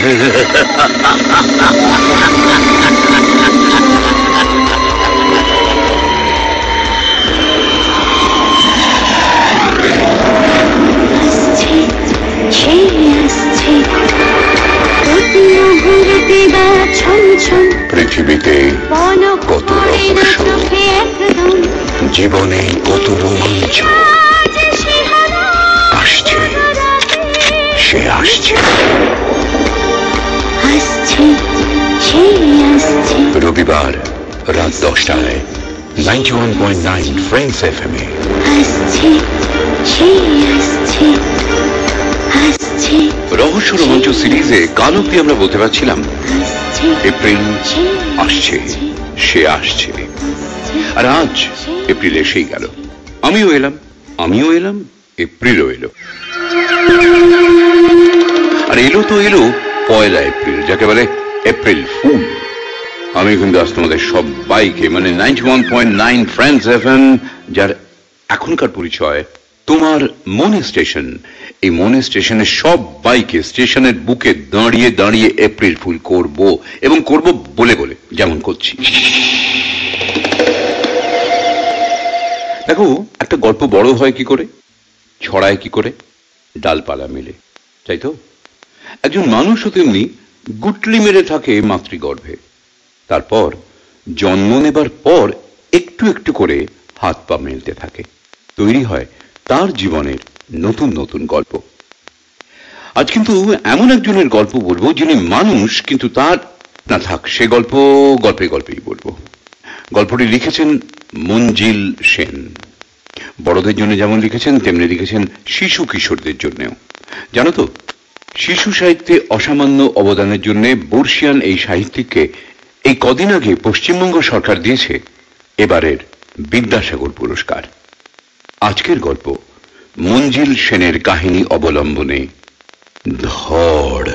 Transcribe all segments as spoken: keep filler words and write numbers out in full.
পৃথিবীতে কত রহস্য, জীবনে কত রোমাঞ্চ। আসছে, সে আসছে, রবিবার রাত দশটায় ninety one point nine friends F M এ। রহস্য রোমাঞ্চ সিরিজে কাল অব্দি আমরা বলতে পারছিলাম এপ্রিল আসছে, সে আসছে। আর আজ এপ্রিল এসেই গেল, আমিও এলাম, আমিও এলাম, এপ্রিলও এলো। আর এলো তো এলো পয়লা এপ্রিল, যাকে বলে এপ্রিল ফুল। আমি কিন্তু আজ তোমাদের সবাইকে, মানে ninety one point nine friends F M, যার এখনকার পরিচয় তোমার মনে স্টেশন, এই মনে স্টেশনের সব বাইকে স্টেশনের বুকে দাঁড়িয়ে দাঁড়িয়ে এপ্রিল ফুল করব, এবং করব বলে বলে, যেমন করছি। দেখো, একটা গল্প বড় হয় কি করে, ছড়ায় কি করে, ডালপালা মিলে, তাই তো? একজন মানুষও তেমনি গুটলি মেরে থাকে মাতৃগর্ভে, তারপর জন্ম নেবার পর একটু একটু করে হাত পা মেলতে থাকে, তৈরি হয় তার জীবনের নতুন নতুন গল্প। আজ কিন্তু এমন একজনের গল্প বলবো যিনি মানুষ, কিন্তু তার না থাক, সে গল্প গল্পে গল্পেই বলবো। গল্পটি লিখেছেন মঞ্জিল সেন। বড়দের জন্য যেমন লিখেছেন, তেমনি লিখেছেন শিশু কিশোরদের জন্যও। জানো তো, শিশু সাহিত্যে অসামান্য অবদানের জন্য বর্ষিয়ান এই সাহিত্যিককে এই কদিন আগে পশ্চিমবঙ্গ সরকার দিয়েছে এবারের বিদ্যাসাগর পুরস্কার। আজকের গল্প মঞ্জিল সেনের কাহিনী অবলম্বনে ধড়।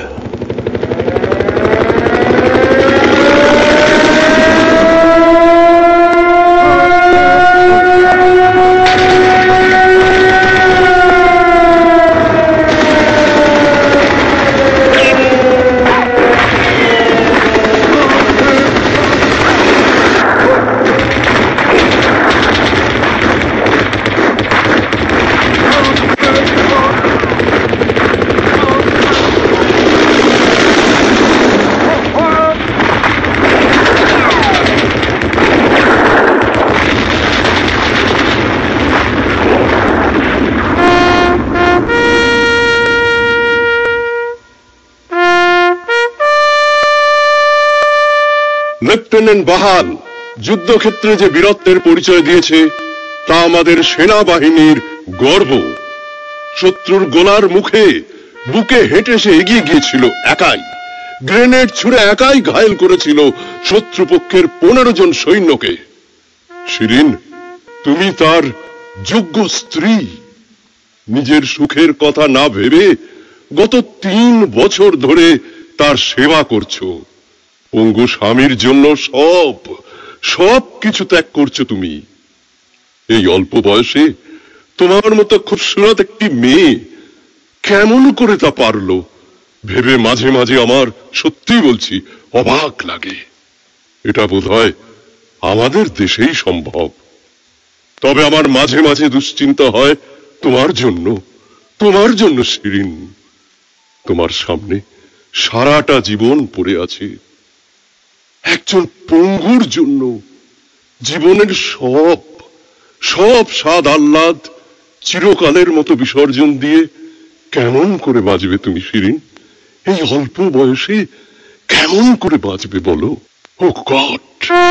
লেফটেন্যান্ট বাহাল যুদ্ধক্ষেত্রে যে বীরত্বের পরিচয় দিয়েছে তা আমাদের সেনাবাহিনীর গর্ব। শত্রুর গোলার মুখে বুকে হেঁটে সে এগিয়ে গিয়েছিল একাই, গ্রেনেড ছুঁড়ে একাই ঘায়েল করেছিল শত্রুপক্ষের পনেরো জন সৈন্যকে। শিরিন, তুমি তার যোগ্য স্ত্রী। নিজের সুখের কথা না ভেবে গত তিন বছর ধরে তার সেবা করছো। পঙ্গু স্বামীর জন্য সব সব কিছু ত্যাগ করছো তুমি। এই অল্প বয়সে তোমার মতো খুবসুরত একটি মেয়ে কেমন করে তা পারলো ভেবে মাঝে মাঝে আমার সত্যি বলছি অবাক লাগে। এটা বোধহয় আমাদের দেশেই সম্ভব। তবে আমার মাঝে মাঝে দুশ্চিন্তা হয় তোমার জন্য, তোমার জন্য শিরিন। তোমার সামনে সারাটা জীবন পড়ে আছে। একজন পঙ্গুর জন্য জীবনের সব সব স্বাদ আহ্লাদ চিরকালের মতো বিসর্জন দিয়ে কেমন করে বাঁচবে তুমি শিরিন? এই অল্প বয়সে কেমন করে বাঁচবে বলো? ও গড!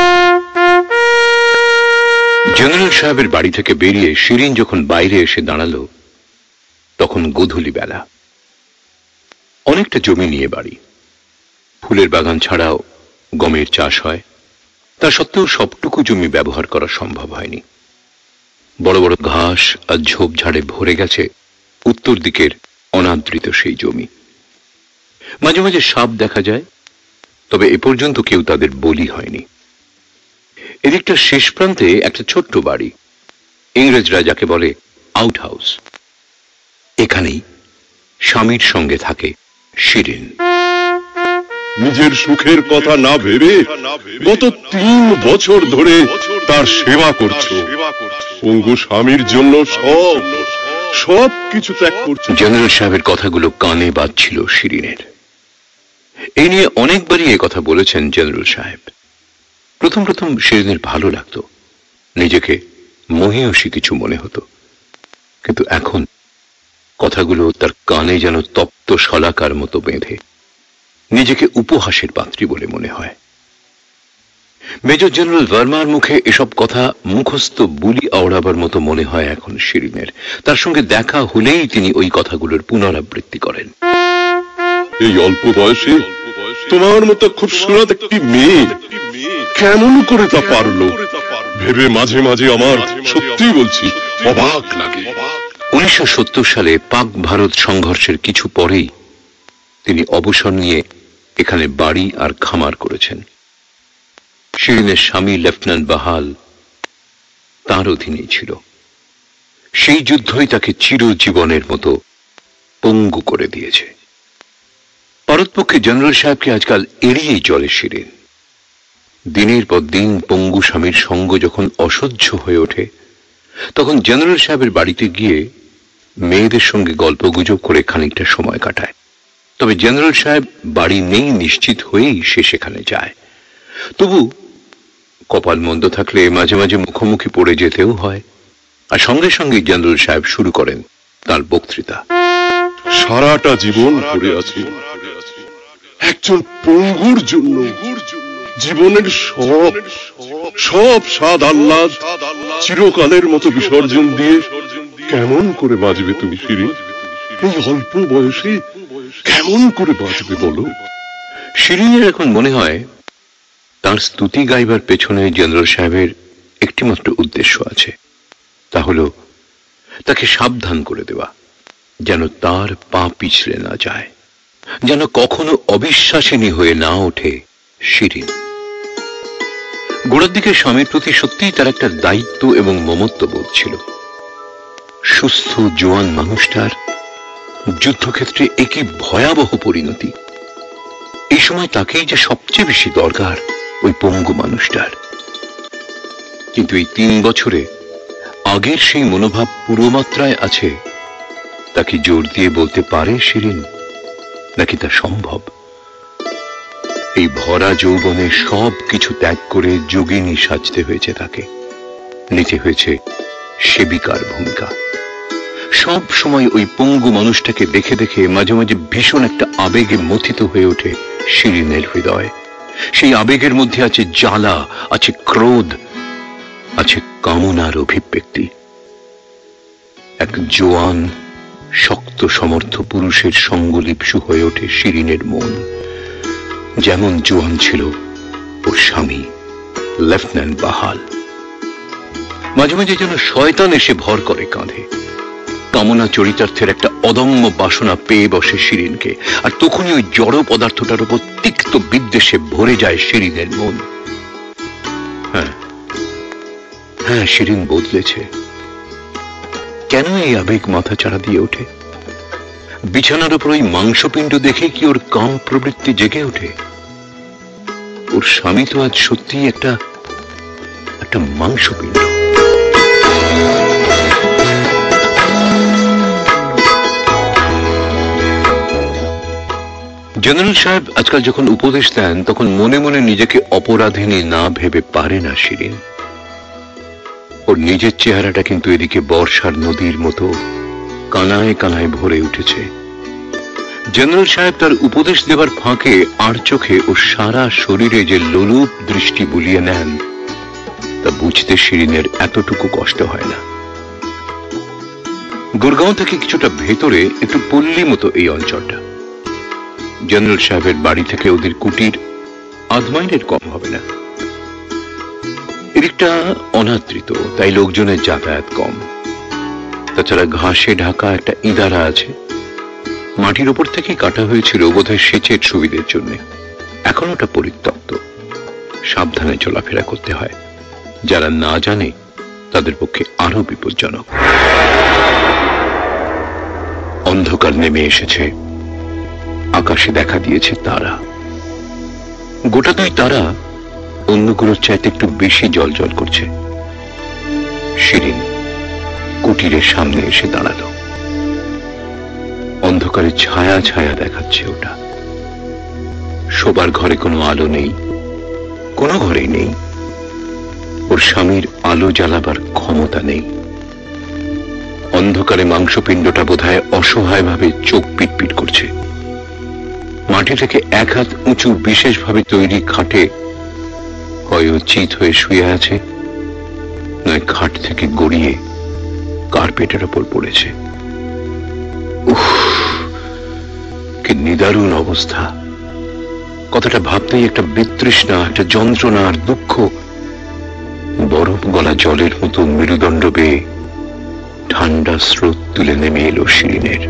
জেনারেল সাহেবের বাড়ি থেকে বেরিয়ে শিরিন যখন বাইরে এসে দাঁড়ালো, তখন গোধূলি বেলা। অনেকটা জমি নিয়ে বাড়ি, ফুলের বাগান ছাড়াও গমের চাষ হয়। তা সত্ত্বেও সবটুকু জমি ব্যবহার করা সম্ভব হয়নি। বড় বড় ঘাস আর ঝোপঝাড়ে ভরে গেছে উত্তর দিকের অনাদৃত সেই জমি। মাঝে মাঝে সাপ দেখা যায়, তবে এ পর্যন্ত কেউ তাদের বলি হয়নি। এদিকটা শেষ প্রান্তে একটা ছোট্ট বাড়ি, ইংরেজরা যাকে বলে আউট হাউস। এখানেই স্বামীর সঙ্গে থাকে শিরিন। নিজের সুখের কথা না ভেবে গত তিন বছর ধরে তার সেবা করছো। পঙ্গু স্বামীর জন্য সব সব কিছু ত্যাগ করছো। জেনারেল সাহেবের কথাগুলো কানে বাজছিল শিরিনের। এই নিয়ে অনেকবারই এ কথা বলেছেন জেনারেল সাহেব। প্রথম প্রথম শিরিনের ভালো লাগতো, নিজেকে মহিয়সী কিছু মনে হতো, কিন্তু এখন কথাগুলো তার কানে যেন তপ্ত শলাকার মতো বেঁধে, নিজেকে উপহাসের পাত্রী বলে মনে হয়। মেজর জেনারেল ভার্মার মুখে এসব কথা মুখস্থ বুলি আওড়াবার মতো মনে হয় এখন শিরিনের। তার সঙ্গে দেখা হলেই তিনি ওই কথাগুলোর পুনরাবৃত্তি করেন। এই অল্প বয়সে তোমার মতো খুবসুরত একটি মেয়ে কেমন করে তা পারলো ভেবে মাঝে মাঝে আমার সত্যি বলছি অবাক লাগে। উনিশশো সত্তর সালে পাক ভারত সংঘর্ষের কিছু পরেই তিনি অবসর নিয়ে এখানে বাড়ি আর খামার করেছেন। শিরিনের স্বামী লেফটেন্যান্ট বাহাল তার অধীনেই ছিল। সেই যুদ্ধই তাকে চিরজীবনের মতো পঙ্গু করে দিয়েছে। পারতপক্ষে জেনারেল সাহেবকে আজকাল এড়িয়েই চলে শিরিন। দিনের পর দিন পঙ্গু স্বামীর সঙ্গ যখন অসহ্য হয়ে ওঠে, তখন জেনারেল সাহেবের বাড়িতে গিয়ে মেয়েদের সঙ্গে গল্প গুজব করে খানিকটা সময় কাটায়। তবে জেনারেল সাহেব বাড়ি নেই নিশ্চিত হয়েই সে সেখানে যায়। তবু কপাল মন্দ থাকলে মাঝে মাঝে মুখোমুখি পড়ে যেতেও হয়। আর সঙ্গে সঙ্গে জেনারেল সাহেব শুরু করেন তার বক্তৃতা। সারাটা জীবন পড়ে আছি একজন পঙ্গুর জন্য। জীবনের সব সব স্বাদ আহ্লাদ চিরকালের মতো বিসর্জন দিয়ে কেমন করে বাঁচবে তুমি শিরিন? এই অল্প বয়সে কেমন করে বাঁচবে বলো? শিরিনের এখন মনে হয় তার স্তুতি গাইবার পেছনে জেনারেল সাহেবের একটি মাত্র উদ্দেশ্য আছে, তা হলো তাকে সাবধান করে দেওয়া, যেন তার পা পিছলে না যায়, যেন কখনো অবিশ্বাসিনী হয়ে না ওঠে শিরিন। গোড়ার দিকে স্বামীর প্রতি সত্যিই তার একটা দায়িত্ব এবং মমত্ব বোধ ছিল। সুস্থ জোয়ান মানুষটার যুদ্ধক্ষেত্রে একই ভয়াবহ পরিণতি। এই সময় তাকেই যে সবচেয়ে বেশি দরকার ওই পঙ্গু মানুষটার। কিন্তু এই তিন বছরে আগের সেই মনোভাব পুরো মাত্রায় আছে, তাকে জোর দিয়ে বলতে পারে শিরিন, নাকি তা সম্ভব? এই ভরা যৌবনে সব কিছু ত্যাগ করে যোগিনী সাজতে হয়েছে তাকে, নিতে হয়েছে সেবিকার ভূমিকা। সব সময় ওই পঙ্গু মানুষটাকে দেখে দেখে মাঝে মাঝে ভীষণ একটা আবেগে মথিত হয়ে ওঠে শিরিনের হৃদয়। সেই আবেগের মধ্যে আছে জ্বালা, আছে ক্রোধ, আছে কামনার অভিব্যক্তি। এক জোয়ান শক্ত সমর্থ পুরুষের সঙ্গলিপসু হয়ে ওঠে শিরিনের মন, যেমন জোয়ান ছিল ওর স্বামী লেফটেন্যান্ট বাহাল। মাঝে মাঝে যেন শয়তান এসে ভর করে কাঁধে। কামনা চরিতার্থের একটা অদম্য বাসনা পেয়ে বসে শিরিনকে, আর তখনই ওই জড় পদার্থটার উপর তিক্ত বিদ্বেষে ভরে যায় শিরিনের মন। হ্যাঁ হ্যাঁ শিরিন বদলেছে। কেন এই আবেগ মাথা চাড়া দিয়ে ওঠে? বিছানার উপর ওই মাংসপিণ্ড দেখে কি ওর কাম প্রবৃত্তি জেগে ওঠে? ওর স্বামী তো আজ সত্যি একটা একটা মাংসপিণ্ড। জেনারেল সাহেব আজকাল যখন উপদেশ দেন, তখন মনে মনে নিজেকে অপরাধিনী না ভেবে পারে না শিরিন। ওর নিজের চেহারাটা কিন্তু এদিকে বর্ষার নদীর মতো কানায় কানায় ভরে উঠেছে। জেনারেল সাহেব তার উপদেশ দেবার ফাঁকে আর চোখে ও সারা শরীরে যে লোলুপ দৃষ্টি বুলিয়ে নেন, তা বুঝতে শিরিনের এতটুকু কষ্ট হয় না। গুরগাঁও থেকে কিছুটা ভেতরে একটু পল্লী মতো এই অঞ্চলটা। জেনারেল সাহেবের বাড়ি থেকে ওদের কুটির আধ মাইলের কম হবে না। এদিকটা অনাদৃত, তাই লোকজনের যাতায়াত কম। তাছাড়া ঘাসে ঢাকা একটা ইঁদারা আছে, মাটির ওপর থেকেই কাটা হয়েছিল বোধহয় সেচের সুবিধের জন্য। এখন ওটা পরিত্যক্ত, সাবধানে চলাফেরা করতে হয়। যারা না জানে তাদের পক্ষে আরো বিপজ্জনক। অন্ধকার নেমে এসেছে, আকাশে দেখা দিয়েছে তারা। গোটা দুই তারা অন্যগুলোর চাইতে একটু বেশি জল জল করছে। শিরিন কুটিরের সামনে এসে দাঁড়ালো। অন্ধকারে ছায়া ছায়া দেখাচ্ছে ওটা। শোবার ঘরে কোনো আলো নেই, কোনো ঘরেই নেই। ওর স্বামীর আলো জ্বালাবার ক্ষমতা নেই। অন্ধকারে মাংসপিণ্ডটা বোধহয় অসহায় ভাবে চোখ পিটপিট করছে। মাটি থেকে এক হাত উঁচু বিশেষভাবে তৈরি খাটে হয় ও চিত হয়ে শুয়ে আছে, নয় খাট থেকে গড়িয়ে কার্পেটের ওপর পড়েছে। উফ, কি নিদারুণ অবস্থা! কথাটা ভাবতেই একটা বিতৃষ্ণা, একটা যন্ত্রণা আর দুঃখ বরফ গলা জলের মতো মেরুদণ্ড বেয়ে ঠান্ডা স্রোত তুলে নেমে এলো শিরিনের।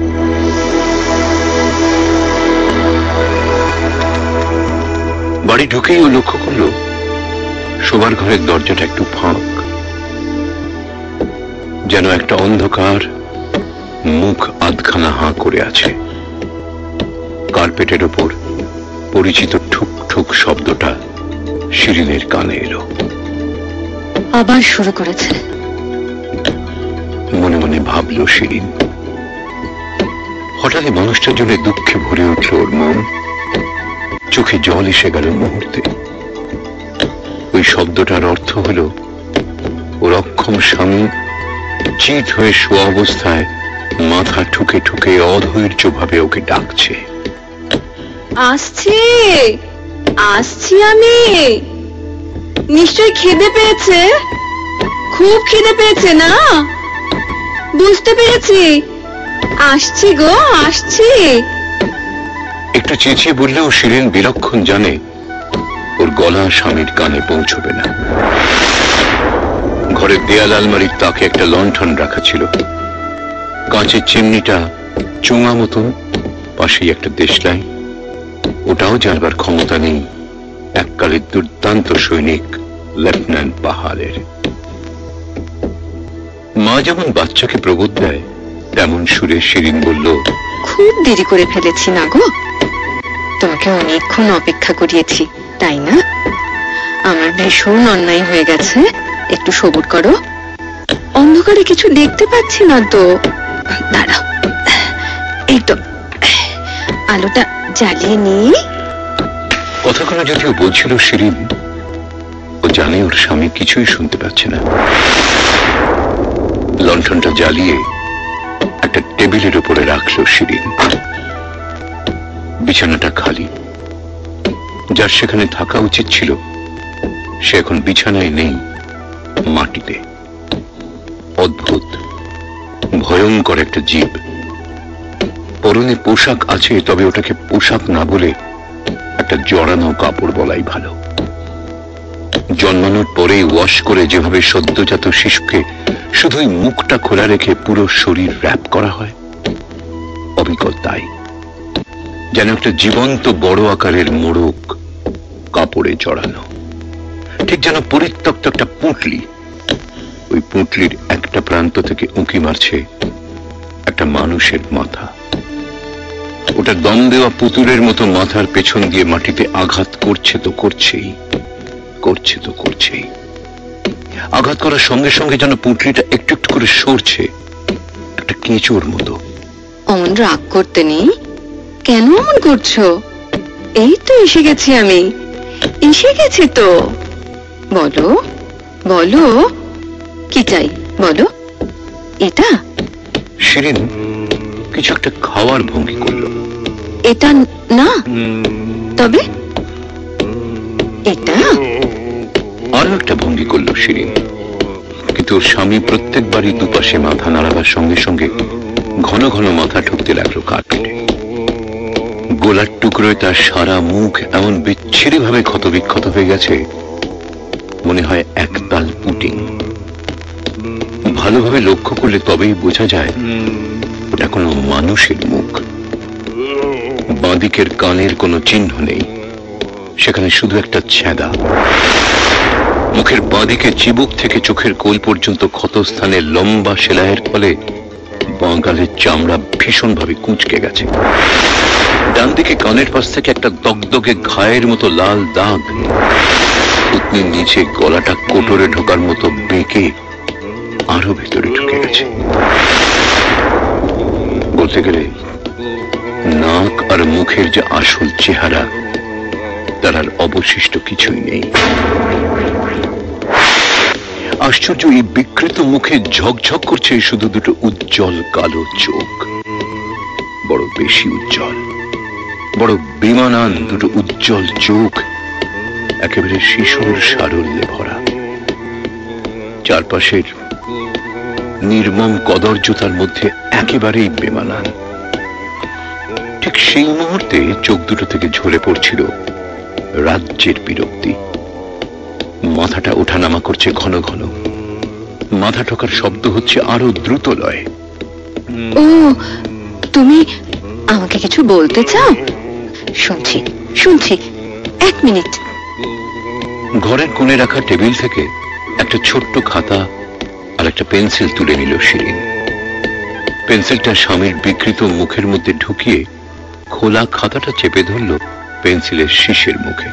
বাড়ি ঢুকেই ও লক্ষ্য করলো শোবার ঘরের দরজাটা একটু ফাঁক, যেন একটা অন্ধকার মুখ আধখানা হাঁ করে আছে। কার্পেটের ওপর পরিচিত ঠুক ঠুক শব্দটা শিরিনের কানে এলো। আবার শুরু করেছে, মনে মনে ভাবলো শিরিন। হঠাৎ মানুষটার জন্য দুঃখে ভরে উঠল ওর মন। চোখে জল এসে গেল মুহূর্তে। ওই শব্দটার অর্থ হলো ওর অক্ষম স্বামী চিত হয়ে শোয়া অবস্থায় মাথা ঠুকে ঠুকে অধৈর্য ভাবে ওকে ডাকছে। আসছি আসছি আমি। নিশ্চয় খিদে পেয়েছে, খুব খিদে পেয়েছে না? বুঝতে পেরেছি, আসছি গো আসছি। একটু চেঁচিয়ে বললেও শিরিন বিলক্ষণ জানে ওর গলা স্বামীর কানে পৌঁছবে না। ঘরের দেয়াল আলমারির তাকে একটা লণ্ঠন রাখা ছিল। কাঁচের চিমনিটা চুঙা মতন, পাশেই একটা দেশলাই। ওটাও জানবার ক্ষমতা নেই এককালের দুর্দান্ত সৈনিক লেফটেন্যান্ট পাহাড়ের। মা যেমন বাচ্চাকে প্রবোধ দেয় তেমন সুরে শিরিন বলল, খুব দেরি করে ফেলেছি না গো? তোমাকে অনেকক্ষণ অপেক্ষা করিয়েছি, তাই না? আমার ভীষণ অন্যায় হয়ে গেছে, একটু সবুর করো। অন্ধকারে কিছু দেখতে পাচ্ছি না তো। দাঁড়াও, এই তো আলোটা জ্বালিয়ে নি। কথাগুলো যদিও বলছিল শিরিন, ও জানে ওর স্বামী কিছুই শুনতে পাচ্ছে না। লণ্ঠনটা জ্বালিয়ে একটা টেবিলের উপরে রাখলো শিরিন। বিছানাটা খালি। যার সেখানে থাকা উচিত ছিল সে এখন বিছানায় নেই, মাটিতে। অদ্ভুত ভয়ঙ্কর একটা জীব। পরনে পোশাক আছে, তবে ওটাকে পোশাক না বলে একটা জড়ানো কাপড় বলাই ভালো। জন্মানোর পরে ওয়াশ করে যেভাবে সদ্যজাত শিশুকে শুধুই মুখটা খোলা রেখে পুরো শরীর র্যাপ করা হয়, অবিকল তাই। যেন একটা জীবন্ত বড় আকারের মোড়ক কাপড়ে জড়ানো, ঠিক যেন পরিত্যক্ত একটা পুঁটলি। ওই পুঁটলির একটা প্রান্ত থেকে উঁকি মারছে একটা মানুষের মাথা। ওটা দম দেওয়া পুতুলের মতো মাথার পেছন দিয়ে মাটিতে আঘাত করছে তো করছেই, করছে তো করছেই। আঘাত করার সঙ্গে সঙ্গে যেন পুঁটলিটা একটু একটু করে সরছে, একটা কেঁচোর মতো। অমন রাগ করতে নেই, কেন অমন করছো? এই তো এসে গেছি আমি, এসে গেছি তো। বলো বলো, কি চাই বলো। এটা? শিরিন কিছু একটা খাওয়ার ভঙ্গি করলো। এটা না, তবে এটা। আরো একটা ভঙ্গি করলো শিরিন, কিন্তু ওর স্বামী প্রত্যেকবারই দুপাশে মাথা নাড়াবার সঙ্গে সঙ্গে ঘন ঘন মাথা ঠুকতে লাগলো কার্পেটে। গোলার টুকরোয় তার সারা মুখ এমন বিচ্ছিরি ভাবে ক্ষত বিক্ষত হয়ে গেছে, মনে হয় একতাল পুটিং। ভালোভাবে লক্ষ্য করলে তবেই বোঝা যায় ওটা কোনো মানুষের মুখ। বাঁদিকের কানের কোনো চিহ্ন নেই, সেখানে শুধু একটা ছেঁদা। মুখের বাঁদিকে চিবুক থেকে চোখের কোল পর্যন্ত ক্ষতস্থানে লম্বা সেলাইয়ের ফলে বাঁ গালের চামড়া ভীষণভাবে কুঁচকে গেছে। ডান দিকে কানের পাশ থেকে একটা দগদগে ঘায়ের মতো লাল দাগ, থুতনির নিচে গলাটা কোটরে ঢোকার মতো বেঁকে আরো ভেতরে ঢুকে গেছে। বলতে গেলে নাক আর মুখের যে আসল চেহারা তার আর অবশিষ্ট কিছুই নেই। আশ্চর্য, এই বিকৃত মুখে ঝকঝক করছে শুধু দুটো উজ্জ্বল কালো চোখ, বড় বেশি উজ্জ্বল, বড় বেমানান দুটো উজ্জ্বল চোখ, একেবারে শিশুর সারল্যে ভরা। চারপাশের নির্মম কদর্যতার মধ্যে একেবারেই বেমানান। ঠিক সেই মুহূর্তে চোখ দুটো থেকে ঝরে পড়ছিল রাজ্যের বিরক্তি। মাথাটা ওঠানামা করছে ঘন ঘন, মাথা ঠোকার শব্দ হচ্ছে আরো দ্রুত লয়। ও, তুমি আমাকে কিছু বলতে চাও? শুনছি শুনছি, এক মিনিট। ঘরের কোণে রাখা টেবিল থেকে একটা ছোট্ট খাতা আর একটা পেন্সিল তুলে নিল শিরিন। পেন্সিলটা স্বামীর বিকৃত মুখের মধ্যে ঢুকিয়ে খোলা খাতাটা চেপে ধরল পেন্সিলের শীষের মুখে।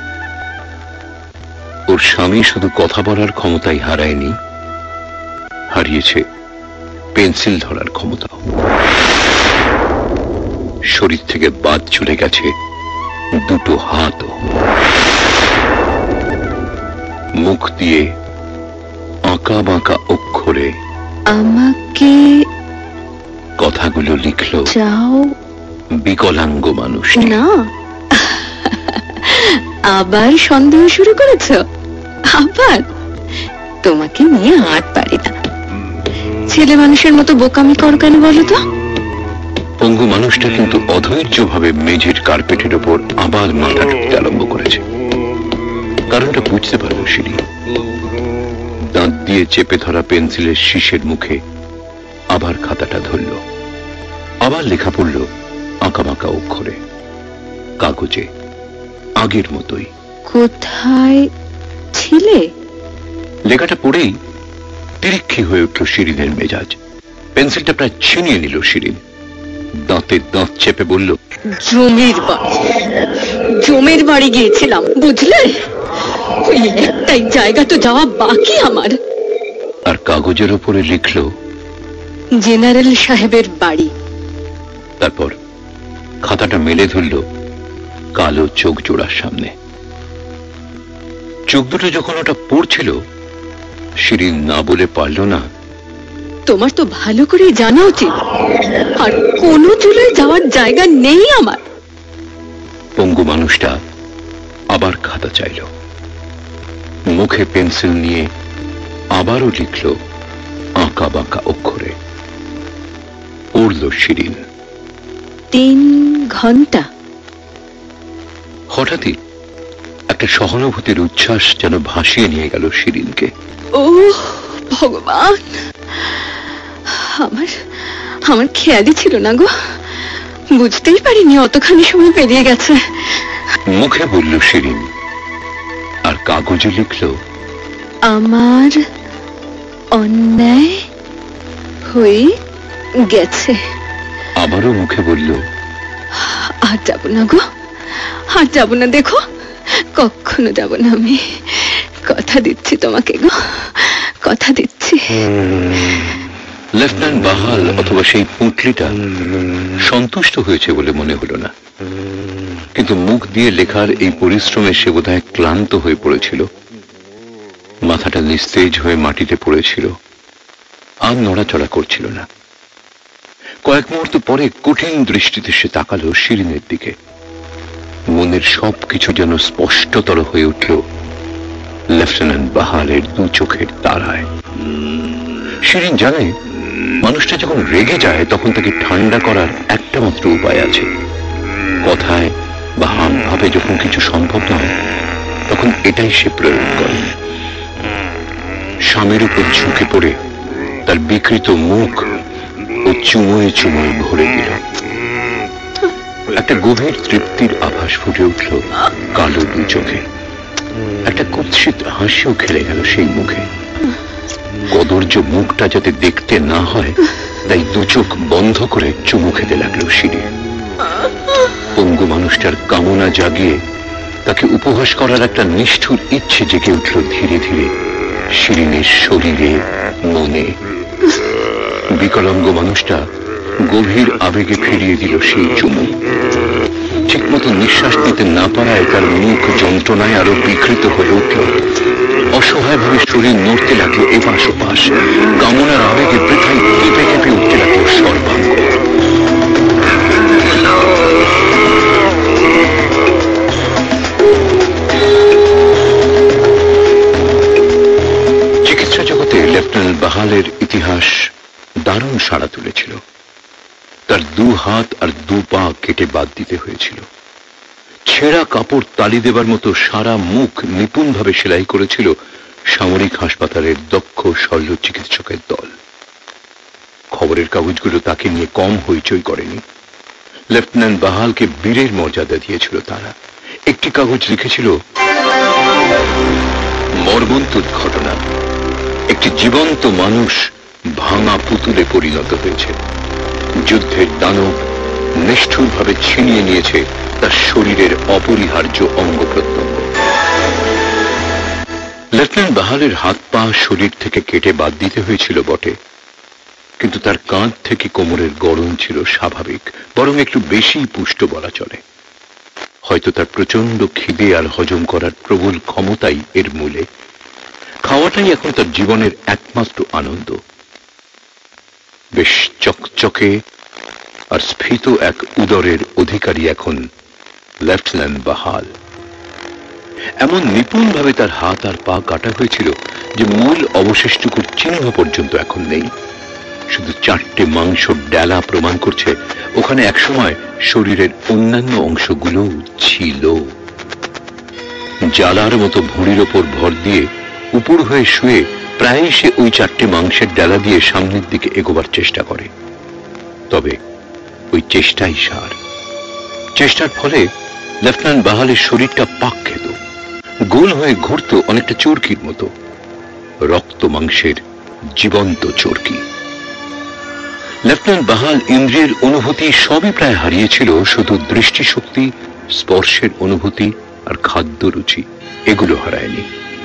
ওর স্বামী শুধু কথা বলার ক্ষমতাই হারায়নি, হারিয়েছে পেন্সিল ধরার ক্ষমতাও। শরীর থেকে বাদ চলে গেছে দুটো হাতও। মুখ দিয়ে আঁকা বাঁকা অক্ষরে আমাকে কথাগুলো লিখল চাও বিকলাঙ্গ মানুষ। না, আবার সন্দেহ শুরু করেছ? আবার? তোমাকে নিয়ে আর পারি না। ছেলে মানুষের মতো বোকামি কর কেন বলো তো? পঙ্গু মানুষটা কিন্তু অধৈর্য ভাবে মেঝের কার্পেটের ওপর আবার মাথা ঠুকতে আরম্ভ করেছে। কারণটা বুঝতে পারল শিরি। দাঁত দিয়ে চেপে ধরা পেন্সিলের শীষের মুখে আবার খাতাটা ধরল, আবার লেখা পড়ল আঁকা বাঁকা অক্ষরে, কাগজে, আগের মতোই। কোথায় ছিলে? লেখাটা পড়েই তিরিক্ষি হয়ে উঠল শিরিনের মেজাজ। পেন্সিলটা প্রায় ছিনিয়ে নিল শিরিন। দাঁতে দাঁত চেপে বলল, জমির বাড়ি, জমির বাড়ি গিয়েছিলাম, বুঝলে? ওই একটাই জায়গা তো যাওয়া বাকি আমার। আর কাগজের উপরে লিখল জেনারেল সাহেবের বাড়ি। তারপর খাতাটা মেলে ধরল কালো চোখ জোড়ার সামনে। চোখ দুটো যখন ওটা পড়ছিল, শিরিন না বলে পারল না, তোমার তো ভালো করে জানা উচিত, আর কোনো চুলোয় যাওয়ার জায়গা নেই আমার। পঙ্গু মানুষটা আবার খাতা চাইল, মুখে পেন্সিল নিয়ে আবারও লিখল আঁকা বাঁকা অক্ষরে। পড়ল শিরিন। তিন ঘন্টা। হঠাৎই একটা সহানুভূতির উচ্ছ্বাস যেন ভাসিয়ে নিয়ে গেল শিরিনকে। ও ভগবান, আমার আমার খেয়ালই ছিল না গো, বুঝতেই পারিনি অতখানি সময় পেরিয়ে গেছে। মুখে বলল শিরিন, আর কাগজে লিখল আমার অন্যায় হয়ে গেছে। আবারও মুখে বলল, আর যাব না গো, আর যাব না, দেখো কখনো যাব না আমি, কথা দিচ্ছি তোমাকে গো, কথা দিচ্ছি। লেফটেন্যান্ট বাহাল অথবা সেই পুঁটলিটা সন্তুষ্ট হয়েছে বলে মনে হলো না, কিন্তু মুখ দিয়ে লেখার এই পরিশ্রমে সে বোধহয় ক্লান্ত হয়ে পড়েছিল। মাথাটা নিস্তেজ হয়ে মাটিতে পড়েছিল, আর নড়াচড়া করছিল না। কয়েক মুহূর্ত পরে কঠিন দৃষ্টিতে সে তাকালো শিরিনের দিকে। মনের সবকিছু যেন স্পষ্টতর হয়ে উঠল লেফটেন্যান্ট বাহালের দু চোখের তারায়। শিরিন জানে, মানুষটা যখন রেগে যায় তখন তাকে ঠান্ডা করার একটা মাত্র উপায় আছে। কথায় বা হাব ভাবে যখন কিছু সম্ভব নয়, তখন এটাই সে প্রয়োগ করে। স্বামীর উপর ঝুঁকে পড়ে তার বিকৃত মুখ ও চুমোয় চুমোয় ভরে দিল। একটা গভীর তৃপ্তির আভাস ফুটে উঠল কালো দু চোখে। একটা কুৎসিত হাসিও খেলে গেল সেই মুখে। কদর্য মুখটা যাতে দেখতে না হয় তাই দু চোখ বন্ধ করে চুমু খেতে লাগলো শিরিন। পঙ্গু মানুষটার কামনা জাগিয়ে তাকে উপহাস করার একটা নিষ্ঠুর ইচ্ছে জেগে উঠল ধীরে ধীরে শিরিনের শরীরে, মনে। বিকলাঙ্গ মানুষটা গভীর আবেগে ফিরিয়ে দিল সেই চুমু। ঠিক মতো নিঃশ্বাস নিতে না পারায় তার মুখ যন্ত্রণায় আরো বিকৃত হয়ে উঠল। অসহায়ভাবে শরীর নড়তে লাগলো এপাশ ওপাশ। কামনার আবেগে বৃথায় কেঁপে কেঁপে উঠতে লাগলো সর্বাঙ্গ। চিকিৎসা জগতে লেফটেন্যান্ট বাহালের ইতিহাস দারুণ সাড়া তুলেছিল। তার দু হাত আর দু পা কেটে বাদ দিতে হয়েছিল। ছেঁড়া কাপড় তালি দেবার মতো সারা মুখ নিপুণভাবে সেলাই করেছিল সামরিক হাসপাতালের দক্ষ শল্য চিকিৎসকের দল। খবরের কাগজগুলো তাকে নিয়ে কম হইচই করেনি। লেফটেন্যান্ট বাহালকে বীরের মর্যাদা দিয়েছিল তারা। একটি কাগজ লিখেছিল, মর্মন্তুদ ঘটনা, একটি জীবন্ত মানুষ ভাঙা পুতুলে পরিণত হয়েছে। যুদ্ধের দানব নিষ্ঠুরভাবে ছিনিয়ে নিয়েছে তার শরীরের অপরিহার্য অঙ্গ প্রত্যঙ্গ। লেফটেন্যান্ট বাহালের হাত পা শরীর থেকে কেটে বাদ দিতে হয়েছিল বটে, কিন্তু তার কাঁধ থেকে কোমরের গড়ন ছিল স্বাভাবিক, বরং একটু বেশি পুষ্ট বলা চলে। হয়তো তার প্রচন্ড খিদে আর হজম করার প্রবল ক্ষমতাই এর মূলে। খাওয়াটাই এখন তার জীবনের একমাত্র আনন্দ। বেশ চকচকে আর স্ফীত এক উদরের অধিকারী এখন লেফটেন্যান্ট বাহাল। এমন নিপুণভাবে তার হাত আর পা কাটা হয়েছিল যে মূল অবশেষটুকুর চিহ্ন পর্যন্ত এখন নেই। শুধু চারটে মাংস ডেলা প্রমাণ করছে ওখানে একসময় শরীরের অন্যান্য অংশগুলো ছিল। জ্বালার মতো ভুঁড়ির ওপর ভর দিয়ে উপর হয়ে শুয়ে প্রায় সে ওই চারটে মাংসের ডেলা দিয়ে সামনের দিকে এগোবার চেষ্টা করে। তবে ওই চেষ্টাই সার। চেষ্টার ফলে লেফটেন্যান্ট বাহালের শরীরটা পাক খেত, গোল হয়ে ঘুরত অনেকটা চরকির মতো, রক্ত মাংসের জীবন্ত চরকি। লেফটেন্যান্ট বাহাল ইন্দ্রিয়ের অনুভূতি সবই প্রায় হারিয়েছিল, শুধু দৃষ্টিশক্তি, স্পর্শের অনুভূতি আর খাদ্য রুচি এগুলো হারায়নি।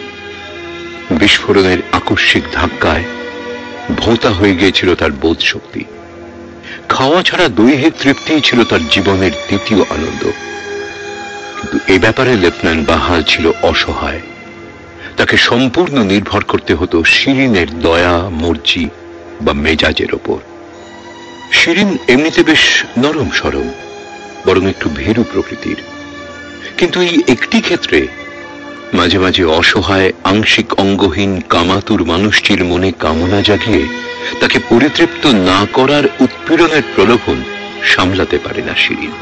বিস্ফোরণের আকস্মিক ধাক্কায় ভোঁতা হয়ে গিয়েছিল তার বোধ শক্তি। খাওয়া ছাড়া দৈহিক তৃপ্তিই ছিল তার জীবনের দ্বিতীয় আনন্দ। কিন্তু এ ব্যাপারে লেফটেন্যান্ট বাহাল ছিল অসহায়। তাকে সম্পূর্ণ নির্ভর করতে হতো শিরিনের দয়া, মর্জি বা মেজাজের ওপর। শিরিন এমনিতে বেশ নরম সরম, বরং একটু ভীরু প্রকৃতির, কিন্তু এই একটি ক্ষেত্রে মাঝে মাঝে অসহায়, আংশিক অঙ্গহীন কামাতুর মানুষটির মনে কামনা জাগিয়ে তাকে পরিতৃপ্ত না করার উৎপীড়নের প্রলোভন সামলাতে পারে না শিরিন।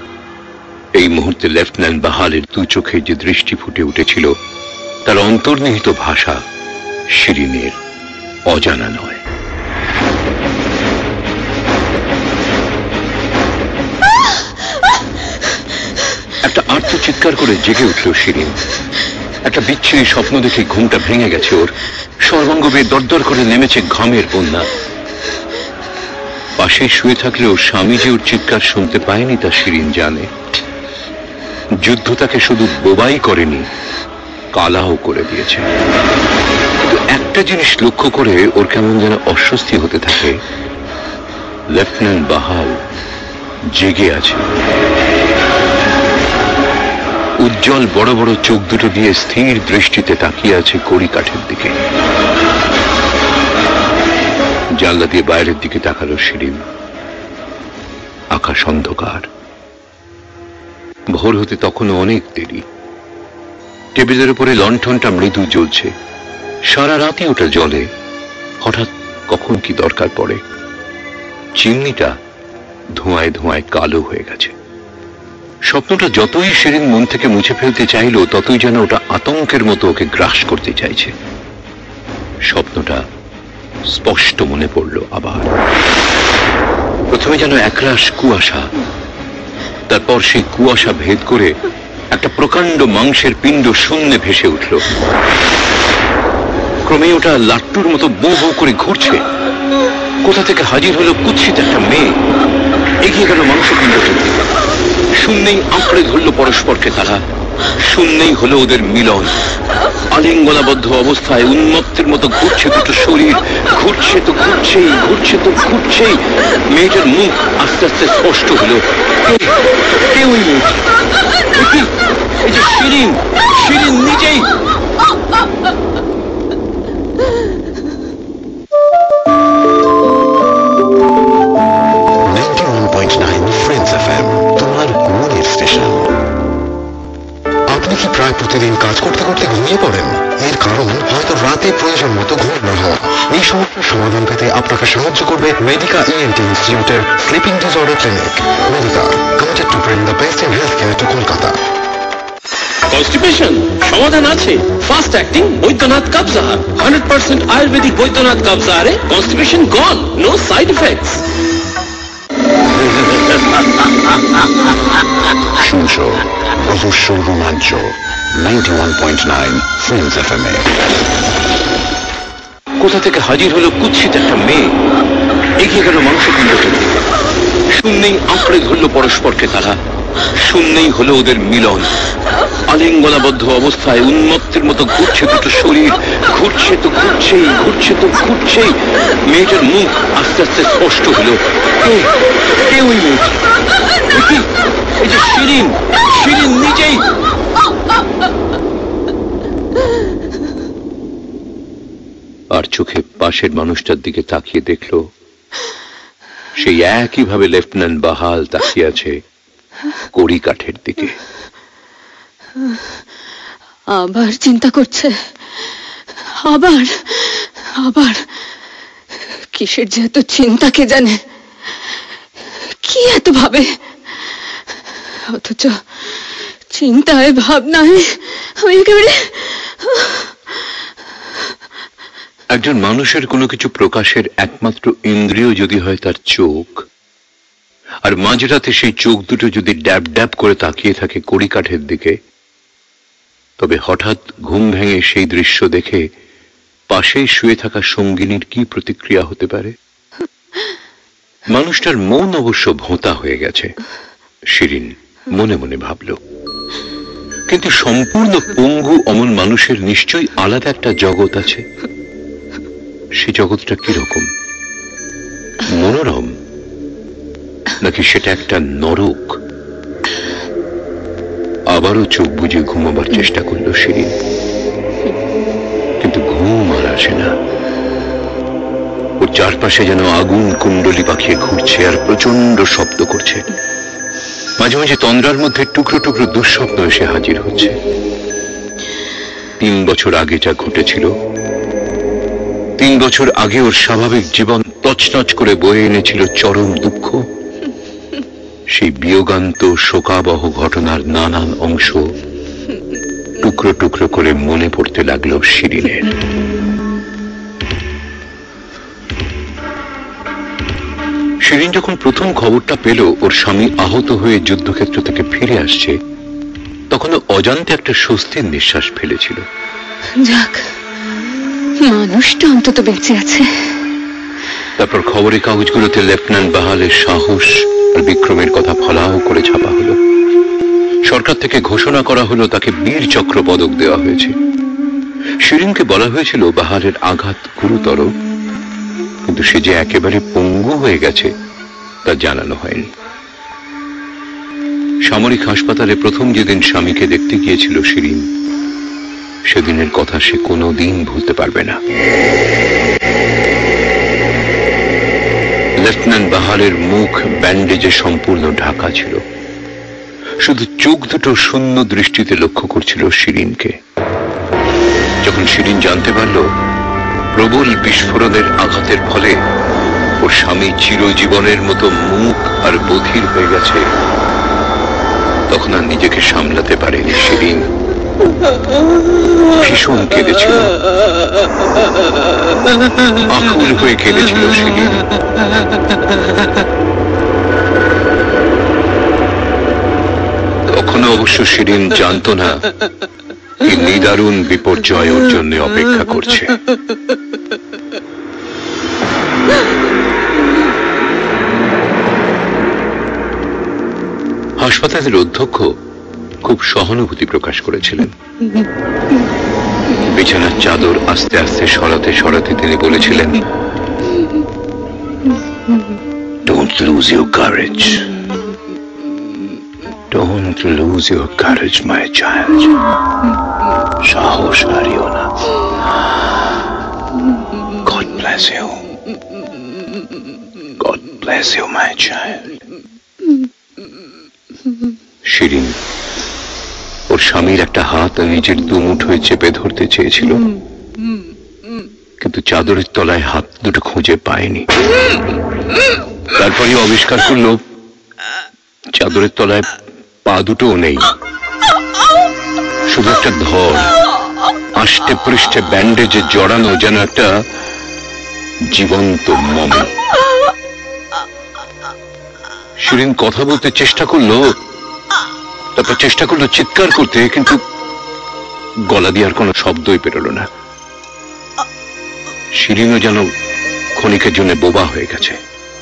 এই মুহূর্তে লেফটেন্যান্ট বাহালের দু চোখে যে দৃষ্টি ফুটে উঠেছিল তার অন্তর্নিহিত ভাষা শিরিনের অজানা নয়। একটা আর্ত চিৎকার করে জেগে উঠল শিরিন। একটা বিচ্ছিরি স্বপ্ন দেখে ঘুমটা ভেঙে গেছে ওর। সর্বাঙ্গ বেয়ে দরদর করে নেমেছে ঘামের বন্যা। পাশে শুয়ে থাকলেও স্বামী যে ওর চিৎকার শুনতে পায়নি তা শিরিন জানে। যুদ্ধ তাকে শুধু বোবাই করেনি, কালাও করে দিয়েছে। কিন্তু একটা জিনিস লক্ষ্য করে ওর কেমন যেন অস্বস্তি হতে থাকে, লেফটেন্যান্ট বাহাল জেগে আছে। উজ্জ্বল বড় বড় চোখ দুটো দিয়ে স্থির দৃষ্টিতে তাকিয়ে আছে কড়ি কাঠের দিকে। জানলা দিয়ে বাইরের দিকে তাকালো শিরিন। আকাশ অন্ধকার। ভোর হতে তখনও অনেক দেরি। টেবিলের উপরে লণ্ঠনটা মৃদু জ্বলছে। সারা রাতই ওটা জ্বলে। হঠাৎ কখন কি দরকার পড়ে। চিমনিটা ধোঁয়ায় ধোঁয়ায় কালো হয়ে গেছে। স্বপ্নটা যতই শিরিন মন থেকে মুছে ফেলতে চাইল, ততই যেন ওটা আতঙ্কের মতো ওকে গ্রাস করতে চাইছে। স্বপ্নটা স্পষ্ট মনে পড়ল আবার। প্রথমে যেন একরাশ কুয়াশা, তারপর সেই কুয়াশা ভেদ করে একটা প্রকাণ্ড মাংসের পিণ্ড শূন্যে ভেসে উঠল। ক্রমে ওটা লাট্টুর মতো বো বো করে ঘুরছে। কোথা থেকে হাজির হলো কুৎসিত একটা মেয়ে, এগিয়ে গেল মাংসপিণ্ডটির দিকে। শূন্যেই আঁকড়ে ধরল পরস্পরকে তারা, শূন্যেই হলো ওদের মিলন। আলিঙ্গনাবদ্ধ অবস্থায় উন্মত্তের মতো ঘুরছে দুটো শরীর, ঘুরছে তো ঘুরছেই, ঘুরছে তো ঘুরছেই। মেয়েটার মুখ আস্তে আস্তে স্পষ্ট হলো। কে ওই মেয়েটি? এই যে শিরিন, শিরিন নিজেই। আপনি কি প্রায় প্রতিদিন কাজ করতে করতে ঘুমিয়ে পড়েন? এর কারণ হয়তো রাতে প্রয়োজন মতো ঘুম না হওয়া। এই সমস্যার সমাধান পেতে আপনাকে সাহায্য করবে মেডিকা ইএনটি ইনস্টিটিউটের sleeping disorder clinic. Medica, committed to bring the best in health care to Kolkata. Constipation সমাধান আছে। Fast acting Baidyanath Kabzhar, hundred percent ayurvedic Baidyanath কাবজাহারে constipation gone, no side effects. শুনছো অবশ্য রোমাঞ্চ ninety one point nine friends FM এ। কোথা থেকে হাজির হলো কুৎসিত একটা মেয়ে, এগিয়ে গেল মাংসপিণ্ডটির দিকে। শূন্যেই আঁকড়ে ধরল পরস্পরকে তারা, শূন্যেই হলো ওদের মিলন। আলিঙ্গনাবদ্ধ অবস্থায় উন্মত্তের মতো ঘুরছে দুটো শরীর, ঘুরছে তো ঘুরছেই, ঘুরছে তো ঘুরছেই। মেয়েটার মুখ আস্তে আস্তে স্পষ্ট হলো। কে কে ওই মেয়েটি? এই যে শিরিন, শিরিন নিজেই। আর চোখে পাশের মানুষটার দিকে তাকিয়ে দেখল সেই একইভাবে লেফটেন্যান্ট বাহাল তাকিয়ে আছে কড়ি কাঠের দিকে। আবার চিন্তা করছে, আবার আবার কিসের যে এত চিন্তা কে জানে, কি এত ভাবে, অথচ চিন্তায় ভাবনায় আমি একেবারে। একজন মানুষের কোনো কিছু প্রকাশের একমাত্র ইন্দ্রিয় যদি হয় তার চোখ, আর মাঝরাতে সেই চোখ দুটো যদি ড্যাব ড্যাব করে তাকিয়ে থাকে কড়ি কাঠের দিকে, তবে হঠাৎ ঘুম ভেঙে সেই দৃশ্য দেখে পাশেই শুয়ে থাকা সঙ্গিনীর কি প্রতিক্রিয়া হতে পারে? মানুষটার মন অবশ্য ভোঁতা হয়ে গেছে, শিরিন মনে মনে ভাবল। কিন্তু সম্পূর্ণ পঙ্গু অমন মানুষের নিশ্চয়ই আলাদা একটা জগৎ আছে। সে জগৎটা কিরকম? মনোরম, নাকি সেটা একটা নরক? আবারও চোখ বুজে ঘুমাবার চেষ্টা করল শিরিন, কিন্তু ঘুম আর আসে না। ওর চারপাশে যেন আগুন কুণ্ডলি পাখিয়ে ঘুরছে আর প্রচন্ড শব্দ করছে। মাঝে মাঝে তন্দ্রার মধ্যে টুকরো টুকরো দুঃস্বপ্ন এসে হাজির হচ্ছে। তিন বছর আগে যা ঘটেছিল, তিন বছর আগে ওর স্বাভাবিক জীবন তছনছ করে বয়ে এনেছিল চরম দুঃখ। সেই বিয়োগান্ত শোকাবহ ঘটনার নানান অংশ টুকরো টুকরো করে মনে পড়তে লাগলো শিরিনের। শিরিন যখন প্রথম খবরটা পেল ওর স্বামী আহত হয়ে যুদ্ধক্ষেত্র থেকে ফিরে আসছে, তখন অজান্তে একটা স্বস্তির নিঃশ্বাস ফেলেছিল। যাক, মানুষটা অন্তত বেঁচে আছে। তারপর খবরের কাগজগুলোতে লেফটেন্যান্ট বাহালের সাহস আর বিক্রমের কথা ফলাও করে ছাপা হলো। সরকার থেকে ঘোষণা করা হলো তাকে বীর চক্র পদক দেওয়া হয়েছে। শিরিনকে বলা হয়েছিল বাহালের আঘাত গুরুতর, কিন্তু সে যে একেবারে পঙ্গু হয়ে গেছে তা জানানো হয়নি। সামরিক হাসপাতালে প্রথম যেদিন স্বামীকে দেখতে গিয়েছিল শিরিন, সেদিনের কথা সে কোনোদিন ভুলতে পারবে না। লেফটেন্যান্ট বাহালের মুখ ব্যান্ডেজে সম্পূর্ণ ঢাকা ছিল, শুধু চোখ দুটো শূন্য দৃষ্টিতে লক্ষ্য করছিল শিরিনকে। যখন শিরিন জানতে পারল প্রবল বিস্ফোরণের আঘাতের ফলে ওর স্বামী চিরজীবনের মতো মুখ আর বধির হয়ে গেছে, তখন আর নিজেকে সামলাতে পারেনি শিরিন। ভীষণ কেঁদেছিল, আকুল হয়ে কেঁদেছিল শিরিন। তখনও অবশ্য শিরিন জানত না কি নিদারুণ বিপর্যয় ওর জন্য অপেক্ষা করছে। হাসপাতালের অধ্যক্ষ খুব সহানুভূতি প্রকাশ করেছিলেন। বিছানার চাদর আস্তে আস্তে সরাতে সরাতে তিনি বলেছিলেন, Don't lose your courage. Don't lose your courage, my child. সাহস হারিও না। God bless you. God bless you, my child. Shirin ওর স্বামীর একটা হাত নিজের দুমুঠোয় চেপে ধরতে চেয়েছিল, কিন্তু চাদরের তলায় হাত দুটো খুঁজে পায়নি। তারপরে আবিষ্কার করলো চাদরের তলায় পা দুটোও নেই, শুধু একটা ধর আষ্টে পৃষ্ঠে ব্যান্ডেজে জড়ানো, যেন একটা জীবন্ত মমি। শিরিন কথা বলতে চেষ্টা করলো, তারপর চেষ্টা করলো চিৎকার করতে, কিন্তু গলা দিয়ে আর কোনো শব্দই বেরোলো না। শিরিনও যেন ক্ষণিকের জন্য বোবা হয়ে গেছে।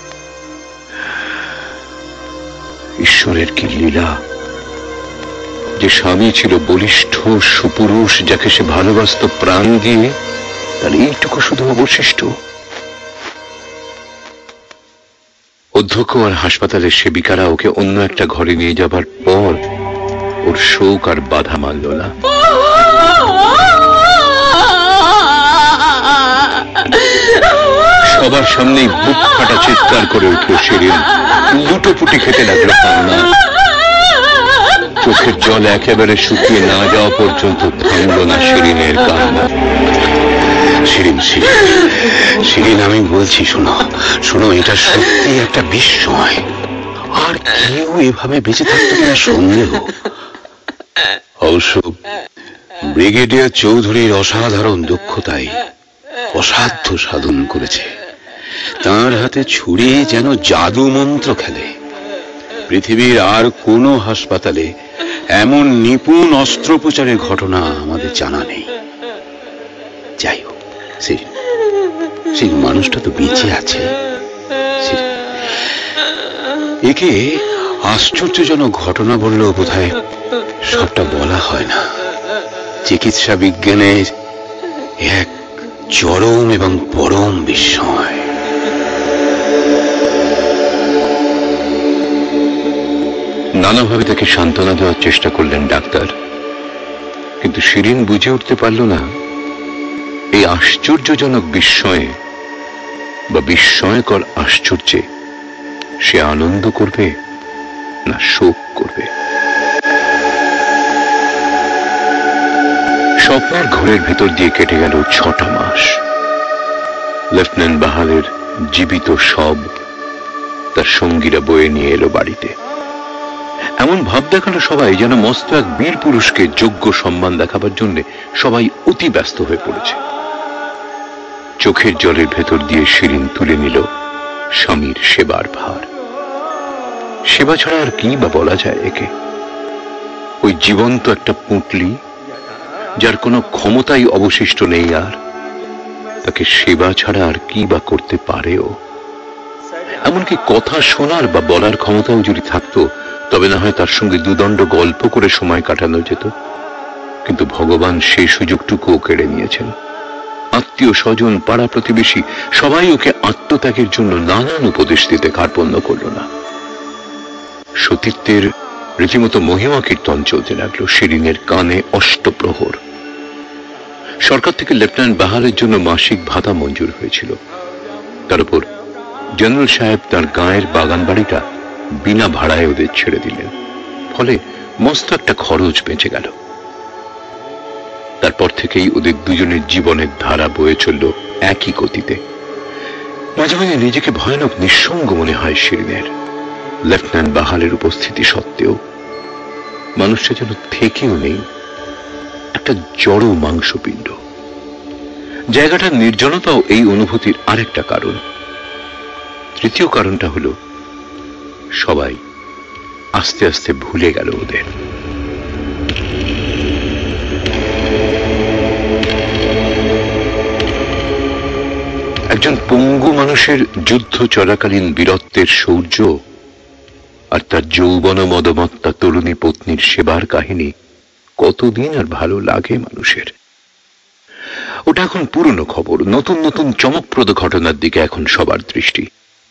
ঈশ্বরের কি লীলা যে স্বামী ছিল বলিষ্ঠ সুপুরুষ, যাকে সে ভালোবাসত প্রাণ দিয়ে, তার এইটুকু শুধু অবশিষ্ট। অধ্যক্ষ আর হাসপাতালের সেবিকারা ওকে অন্য একটা ঘরে নিয়ে যাবার পর ওর শোক আর বাধা মানল না। সবার সামনেই বুক ফাটা চিৎকার করে উঠল শিরিন, লুটোপুটি খেতে লাগলো কান্না। চোখের জল একেবারে শুকিয়ে না যাওয়া পর্যন্ত থামল না শিরিনের কান্না। শিরিন শিরিন শিরিন আমি বলছি, শোনো শোনো, এটা সত্যি একটা বিস্ময়। আর কেউ এভাবে বেঁচে থাকতো কিনা সন্দেহ। অবশ্য ব্রিগেডিয়ার চৌধুরীর অসাধারণ দক্ষতায় অসাধ্য সাধন করেছে। তার হাতে ছুরি যেন জাদু মন্ত্র খেলে। পৃথিবীর আর কোনো হাসপাতালে এমন নিপুণ অস্ত্রোপচারের ঘটনা আমাদের জানা নেই। যাই হোক, সেই সেই মানুষটা তো বেঁচে আছে। একে আশ্চর্যজনক ঘটনা বললেও বোধহয় সবটা বলা হয় না। চিকিৎসা বিজ্ঞানের এক চরম এবং পরম বিস্ময়। নানাভাবে তাকে সান্ত্বনা দেওয়ার চেষ্টা করলেন ডাক্তার, কিন্তু শিরিন বুঝে উঠতে পারল না এই আশ্চর্যজনক বিস্ময়ে বা বিস্ময়কর আশ্চর্যে সে আনন্দ করবে না শোক করবে। স্বপ্নের ঘরের ভেতর দিয়ে কেটে গেল ছটা মাস। লেফটেন্যান্ট বাহালের জীবিত শব তার সঙ্গীরা বয়ে নিয়ে এলো বাড়িতে। এমন ভাব দেখালো সবাই যেন মস্ত এক বীর পুরুষকে যোগ্য সম্মান দেখাবার জন্য সবাই অতি ব্যস্ত হয়ে পড়েছে। চোখের জলের ভেতর দিয়ে শিরিন তুলে নিল স্বামীর সেবার ভার। সেবা ছাড়া আর কি বা বলা যায় একে? ওই জীবন্ত একটা পুঁটলি, যার কোনো ক্ষমতাই অবশিষ্ট নেই, আর তাকে সেবা ছাড়া আর কি বা করতে পারেও? এমনকি কথা শোনার বা বলার ক্ষমতাও যদি থাকতো, তবে না হয় তার সঙ্গে দুদণ্ড গল্প করে সময় কাটানো যেত। কিন্তু ভগবান সেই সুযোগটুকুও কেড়ে নিয়েছেন। আত্মীয় স্বজন, পাড়া প্রতিবেশী সবাই ওকে আত্মত্যাগের জন্য নানান উপদেশ দিতে কার্পণ্য করল না। সতীত্বের রীতিমতো মহিমা কীর্তন চলতে লাগলো শিরিনের কানে অষ্টপ্রহর। সরকার থেকে লেফটেন্যান্ট বাহালের জন্য মাসিক ভাতা মঞ্জুর হয়েছিল। তার উপর জেনারেল সাহেব তার গায়ের বাগান বাড়িটা বিনা ভাড়ায় ওদের ছেড়ে দিলেন। ফলে মস্ত একটা খরচ বেঁচে গেল। তারপর থেকেই ওদের দুজনের জীবনের ধারা বয়ে চলল একই গতিতে। মাঝে মাঝে নিজেকে ভয়ানক নিঃসঙ্গ মনে হয় শিরিনের। লেফটেন্যান্ট বাহালের উপস্থিতি সত্ত্বেও মানুষটা যেন থেকেও নেই, একটা জড় মাংসপিণ্ড। জায়গাটার নির্জনতাও এই অনুভূতির আরেকটা কারণ। তৃতীয় কারণটা হলো সবাই আস্তে আস্তে ভুলে গেল ওদের। একজন পঙ্গু মানুষের যুদ্ধ চলাকালীন বীরত্বের শৌর্য আর তার যৌবন মদমত্তা তরুণী পত্নীর সেবার কাহিনী কতদিন আর ভালো লাগে মানুষের। ওটা এখন পুরনো খবর, নতুন নতুন চমকপ্রদ ঘটনার দিকে এখন সবার দৃষ্টি।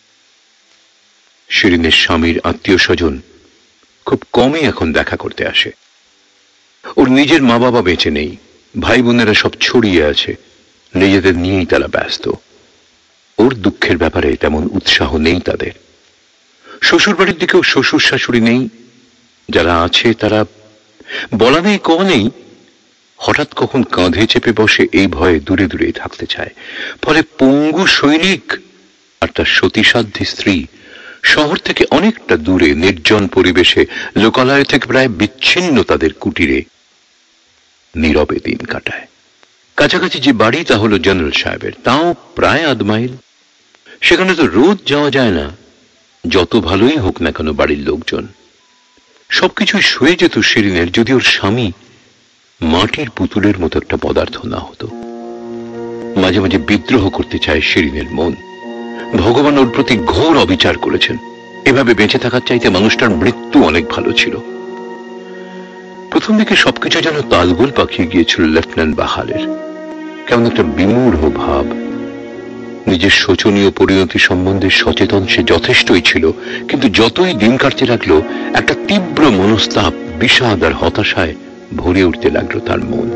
শিরিনের স্বামীর আত্মীয় স্বজন খুব কমই এখন দেখা করতে আসে। ওর নিজের মা বাবা বেঁচে নেই, ভাই বোনেরা সব ছড়িয়ে আছে, নিজেদের নিয়েই তারা ব্যস্ত। ওর দুঃখের ব্যাপারে তেমন উৎসাহ নেই তাদের। শ্বশুর বাড়ির দিকেও শ্বশুর শাশুড়ি নেই, যারা আছে তারা বলা নেই ক নেই, হঠাৎ কখন কাঁধে চেপে বসে এই ভয়ে দূরে দূরেই থাকতে চায়। ফলে পঙ্গু সৈনিক আর তার সতীসাধ্যী স্ত্রী শহর থেকে অনেকটা দূরে নির্জন পরিবেশে লোকালয় থেকে প্রায় বিচ্ছিন্ন তাদের কুটিরে নীরবে দিন কাটায়। কাছাকাছি যে বাড়ি তা হলো জেনারেল সাহেবের, তাও প্রায় আধ মাইল। সেখানে তো রোজ যাওয়া যায় না, যত ভালোই হোক না কেন বাড়ির লোকজন। সবকিছুই সয়ে যেত শিরিনের যদি ওর স্বামী মাটির পুতুলের মতো একটা পদার্থ না হতো। মাঝে মাঝে বিদ্রোহ করতে চায় শিরিনের মন। ভগবান ওর প্রতি ঘোর অবিচার করেছেন, এভাবে বেঁচে থাকার চাইতে মানুষটার মৃত্যু অনেক ভালো ছিল। প্রথম দিকে সবকিছু যেন তালগোল পাকিয়ে গিয়েছিল লেফটেন্যান্ট বাহালের। কেমন একটা বিমূঢ় ভাব। নিজের শোচনীয় পরিণতি সম্বন্ধে সচেতন সে যথেষ্টই ছিল, কিন্তু যতই দিন কাটতে লাগলো একটা তীব্র মনস্তাপ, বিষাদ আর হতাশায় ভরে উঠতে লাগলো তার মন।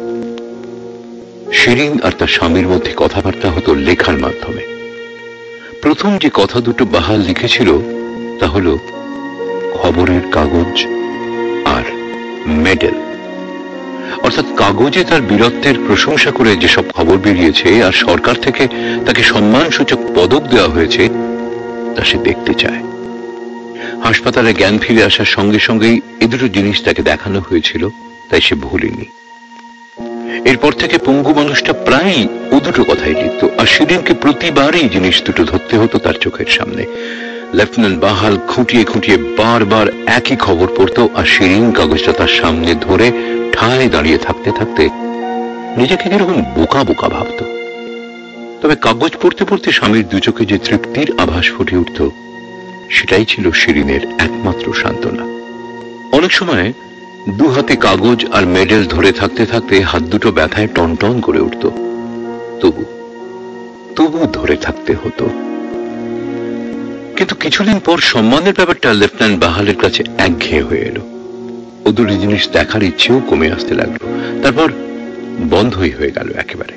শিরিন আর তার স্বামীর মধ্যে কথাবার্তা হতো লেখার মাধ্যমে। প্রথম যে কথা দুটো বাহাল লিখেছিল তা হলো খবরের কাগজ আর মেডেল। অর্থাৎ কাগজে তার বীরত্বের প্রশংসা করে যেসব খবর বেরিয়েছে আর সরকার থেকে তাকে সম্মানসূচক পদক দেওয়া হয়েছে তা সে দেখতে চায়। হাসপাতালে জ্ঞান ফিরে আসার সঙ্গে সঙ্গেই এ দুটো জিনিস তাকে দেখানো হয়েছিল, তাই সে ভুলেনি। এরপর থেকে পঙ্গু মানুষটা প্রায়ই ও দুটো কথাই লিখত, আর শিরিনকে প্রতিবারই জিনিস দুটো ধরতে হতো তার চোখের সামনে। লেফটেন্যান্ট বাহাল খুঁটিয়ে খুঁটিয়ে বারবার একই খবর পড়তো, আর শিরিন কাগজটা তার সামনে ধরে ঠায় দাঁড়িয়ে থাকতে থাকতে নিজেকে কিরকম বোকা বোকা ভাবত। তবে কাগজ পড়তে পড়তে স্বামীর দু চোখে যে তৃপ্তির আভাস ফুটে উঠত, সেটাই ছিল শিরিনের একমাত্র সান্ত্বনা। অনেক সময় দু হাতে কাগজ আর মেডেল ধরে থাকতে থাকতে হাত দুটো ব্যথায় টনটন করে উঠত, তবু তবু ধরে থাকতে হতো। কিন্তু কিছুদিন পর সম্মানের ব্যাপারটা লেফটেন্যান্ট বাহালের কাছে একঘেয়ে হয়ে এলো। ও দুটি জিনিস দেখার ইচ্ছেও কমে আসতে লাগলো, তারপর বন্ধই হয়ে গেল একেবারে।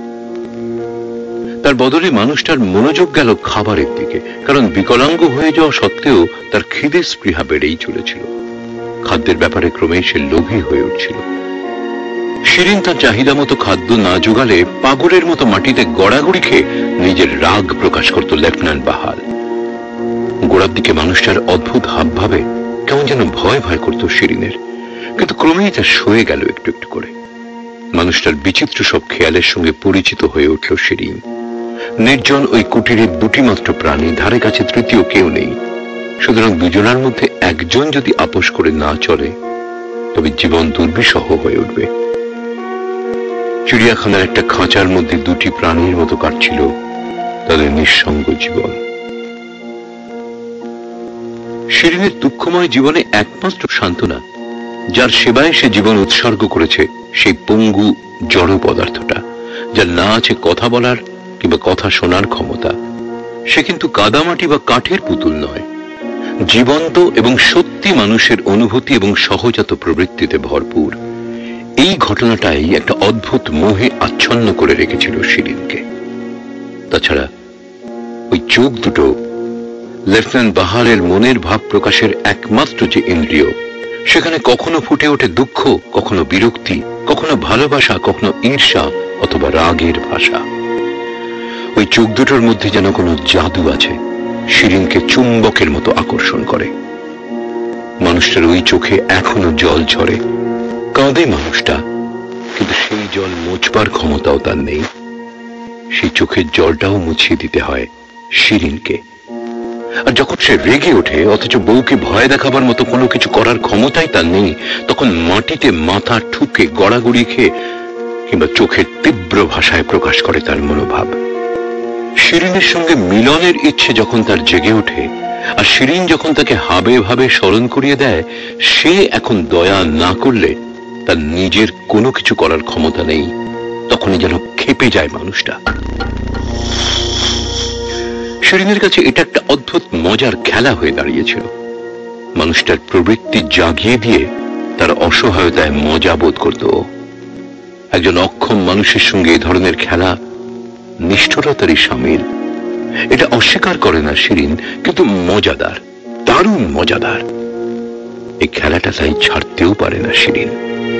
তার বদলে মানুষটার মনোযোগ গেল খাবারের দিকে, কারণ বিকলাঙ্গ হয়ে যাওয়া সত্ত্বেও তার খিদে স্পৃহা বেড়েই চলেছিল। খাদ্যের ব্যাপারে ক্রমেই সে লোভী হয়ে উঠছিল। শিরিন তার চাহিদা মতো খাদ্য না জোগালে পাগলের মতো মাটিতে গড়াগড়ি খেয়ে নিজের রাগ প্রকাশ করত লেফটেন্যান্ট বাহাল। গোড়ার দিকে মানুষটার অদ্ভুত হাব ভাবে কেমন যেন ভয় ভয় করত শিরিনের, কিন্তু ক্রমেই তা সয়ে গেল একটু একটু করে। মানুষটার বিচিত্র সব খেয়ালের সঙ্গে পরিচিত হয়ে উঠল শিরিন। নির্জন ওই কুটিরের দুটি মাত্র প্রাণী, ধারে কাছে তৃতীয় কেউ নেই। সুতরাং দুজনের মধ্যে একজন যদি আপোষ করে না চলে তবে জীবন দুর্বিষহ হয়ে উঠবে। চিড়িয়াখানার একটা খাঁচার মধ্যে দুটি প্রাণীর মতো কাটছিল তাদের নিঃসঙ্গ জীবন। শিরিনের দুঃখময় জীবনে একমাত্র সান্ত্বনা, যার সেবায় সে জীবন উৎসর্গ করেছে, সেই পঙ্গু জড় পদার্থটা, যার না আছে কথা বলার কিংবা কথা শোনার ক্ষমতা। সে কিন্তু কাদামাটি বা কাঠের পুতুল নয়, জীবন্ত এবং সত্যি মানুষের অনুভূতি এবং সহজাত প্রবৃত্তিতে ভরপুর। এই ঘটনাটাই একটা অদ্ভুত মোহে আচ্ছন্ন করে রেখেছিল শিরিনকে। তাছাড়া ওই চোখ দুটো লেফটেন্যান্ট বাহালের মনের ভাব প্রকাশের একমাত্র যে ইন্দ্রিয়, সেখানে কখনো ফুটে ওঠে দুঃখ, কখনো বিরক্তি, কখনো ভালোবাসা, কখনো ঈর্ষা অথবা রাগের ভাষা। ওই চোখ দুটোর মধ্যে যেন কোনো জাদু আছে, শিরিনকে চুম্বকের মতো আকর্ষণ করে। মানুষটার ওই চোখে এখনো জল ঝরে, কাঁদে মানুষটা, কিন্তু সেই জল মোছবার ক্ষমতাও তার নেই। সেই চোখের জলটাও মুছিয়ে দিতে হয় শিরিনকে। আর যখন সে রেগে ওঠে, অথচ বউকে ভয় দেখাবার মতো কোনো কিছু করার ক্ষমতাই তার নেই, তখন মাটিতে মাথা ঠুকে গড়াগড়ি খেয়ে কিংবা চোখের তীব্র ভাষায় প্রকাশ করে তার মনোভাব। শিরিনের সঙ্গে মিলনের ইচ্ছে যখন তার জেগে ওঠে, আর শিরিন যখন তাকে হাবে ভাবে স্মরণ করিয়ে দেয় সে এখন দয়া না করলে তার নিজের কোনো কিছু করার ক্ষমতা নেই, তখনই যেন ক্ষেপে যায় মানুষটা। শিরিনের কাছে এটা একটা অদ্ভুত মজার খেলা হয়ে দাঁড়িয়েছিল। মানুষটার প্রবৃত্তি জাগিয়ে দিয়ে তার অসহায়তায় মজা বোধ করত। একজন অক্ষম মানুষের সঙ্গে এ ধরনের খেলা নিষ্ঠুরতারই শামিল, এটা অস্বীকার করে না শিরিন, কিন্তু মজাদার, দারুণ মজাদার। এই খেলাটা তাই ছাড়তেও পারে না শিরিন।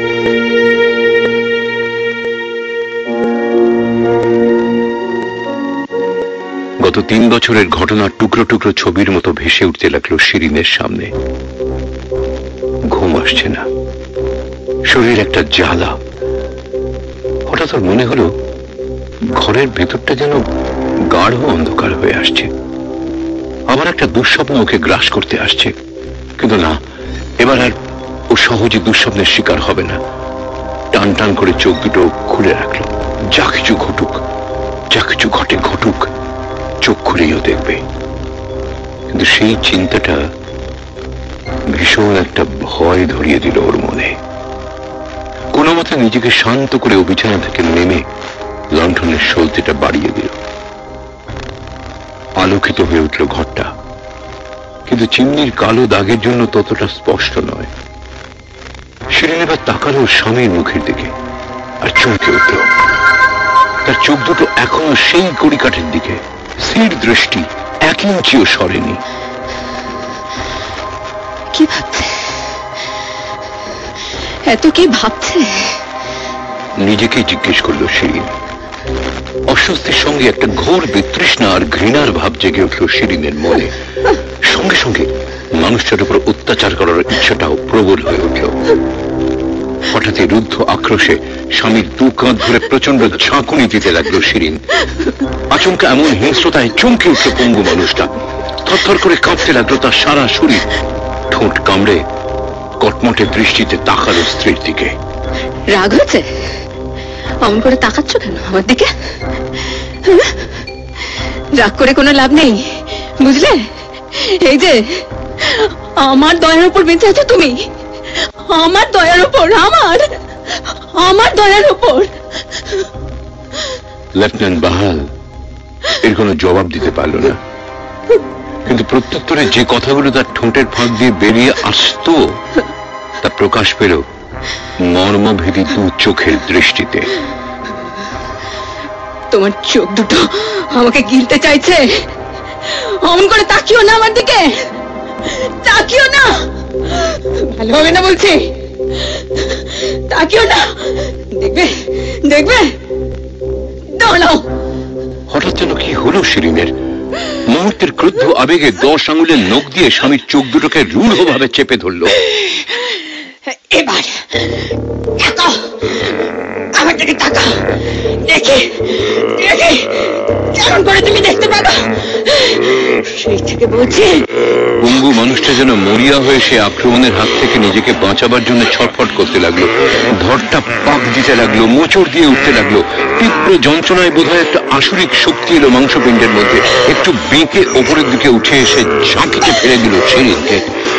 গত তিন বছরের ঘটনার টুকরো টুকরো ছবির মতো ভেসে উঠতে লাগলো শিরিনের সামনে। ঘুম আসছে না, শরীর একটা জ্বালা। হঠাৎ ওর মনে হলো ঘরের ভেতরটা যেন গাঢ় অন্ধকার হয়ে আসছে, আবার একটা দুঃস্বপ্ন ওকে গ্রাস করতে আসছে। কিন্তু না, এবার আর ও সহজে দুঃস্বপ্নের শিকার হবে না। টান টান করে চোখ দুটো খুলে রাখলো। যা কিছু ঘটুক, যা কিছু ঘটে ঘটুক, চোখ খুলেও দেখবে। কিন্তু সেই চিন্তাটা ভীষণ একটা ভয় ধরিয়ে দিল ওর মনে। কোনো মতে নিজেকে শান্ত করে ও বিছানা থেকে নেমে লণ্ঠনের সলতেটা বাড়িয়ে দিল। আলোকিত হয়ে উঠল ঘরটা, কিন্তু চিমনির কালো দাগের জন্য ততটা স্পষ্ট নয়। শিরিন এবার তাকালো স্বামীর মুখের দিকে আর চমকে উঠল। তার চোখ দুটো এখনো সেই কড়িকাঠের দিকে, স্থির দৃষ্টি, এক ইঞ্চিও সরেনি। কি ভাবছে? এত কি ভাবছে? নিজেকে জিজ্ঞেস করলো শিরিন। অস্বস্তির সঙ্গে একটা ঘোর বিতৃষ্ণা আর ঘৃণার ভাব জেগে উঠল শিরিনের মনে। সঙ্গে সঙ্গে মানুষটার উপর অত্যাচার করার ইচ্ছাটাও প্রবল হয়ে উঠল। হঠাৎই রুদ্ধ আক্রোশে স্বামীর দু কাঁধ ধরে প্রচন্ড ঝাঁকুনি দিতে লাগলো শিরিন। আচমকা এমন হিংস্রতায় চমকে উঠল পঙ্গু মানুষটা। থরথর করে কাঁপতে লাগলো তার সারা শরীর। ঠোঁট কামড়ে কটমটে দৃষ্টিতে তাকালো স্ত্রীর দিকে। রাগ হয়েছে? অমন করে তাকাচ্ছ কেন আমার দিকে? রাগ করে কোনো লাভ নেই, বুঝলে? এই যে আমার দয়ার উপর বেঁচে আছো তুমি, আমার দয়ার উপর, আমার আমার দয়ার উপর। লেফটেন্যান্ট বাহাল এর কোনো জবাব দিতে পারল না, কিন্তু প্রত্যুত্তরে যে কথাগুলো তার ঠোঁটের ফাঁক দিয়ে বেরিয়ে আসতো তা প্রকাশ পেল মর্মভেদী দু চোখের দৃষ্টিতে। তোমার চোখ দুটো আমাকে গিলতে চাইছে। অমন করে তাকিও না আমার দিকে, তাকিও না, ভালো হবে না বলছি। তাকিও না, দেখবে দেখবে। দাঁড়াও। হঠাৎ যেন কি হলো শিরিনের। মুহূর্তের ক্রুদ্ধ আবেগে দশ আঙুলের নখ দিয়ে স্বামীর চোখ দুটোকে রূঢ় ভাবে চেপে ধরল। এবার তাকাও, আমার দিকে তাকাও, দেখি দেখি কেমন করে তুমি দেখতে পারো। সেই থেকে বলছি। পঙ্গু মানুষটা যেন মরিয়া হয়ে সে আক্রমণের হাত থেকে নিজেকে বাঁচাবার জন্য ছটফট করতে লাগলো। ধরটা পাক দিতে লাগলো, মোচড় দিয়ে উঠতে লাগলো। তীব্র যন্ত্রণায় বোধহয় একটা আসরিক শক্তি এলো মাংসপিণ্ডের মধ্যে। একটু বেঁকে ওপরের দিকে উঠে এসে ঝাঁকিতে ফেলে দিল শিরিনকে।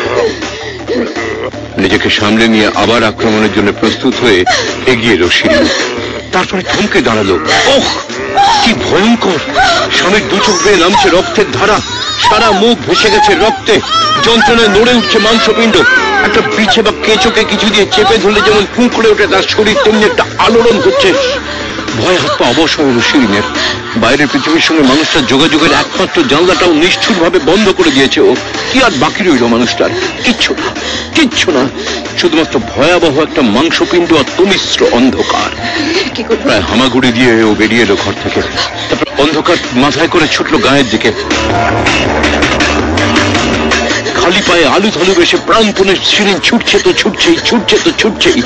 নিজেকে সামলে নিয়ে আবার আক্রমণের জন্য প্রস্তুত হয়ে এগিয়ে এলো শিরিন। তারপরে থমকে দাঁড়ালো। ওহ, কি ভয়ঙ্কর! স্বামীর দু চোখ বেয়ে নামছে রক্তের ধারা, সারা মুখ ভেসে গেছে রক্তে, যন্ত্রণায় নড়ে উঠছে মাংসপিণ্ড। একটা পিছে বা কেঁচোকে কিছু দিয়ে চেপে ধরলে যেমন ফুঁ করে ওঠে তার শরীর, তেমনি একটা আলোড়ন হচ্ছে। ভয় হাত পা অবশ হয়ে এলো শিরিনের। বাইরের পৃথিবীর সঙ্গে মানুষটার যোগাযোগের একমাত্র জানলাটাও নিষ্ঠুর ভাবে বন্ধ করে দিয়েছে ও। কি আর বাকি রইল মানুষটার? কিচ্ছু না, কিচ্ছু না, শুধুমাত্র ভয়াবহ একটা মাংসপিণ্ড আর তমিশ্র অন্ধকার। প্রায় হামাগুড়ি দিয়ে ও বেরিয়ে এলো ঘর থেকে। তারপর অন্ধকার মাথায় করে ছুটলো গায়ের দিকে। খালি পায়ে আলু থালু বেশে প্রাণপণে শিরিন ছুটছে তো ছুটছেই, ছুটছে তো ছুটছেই।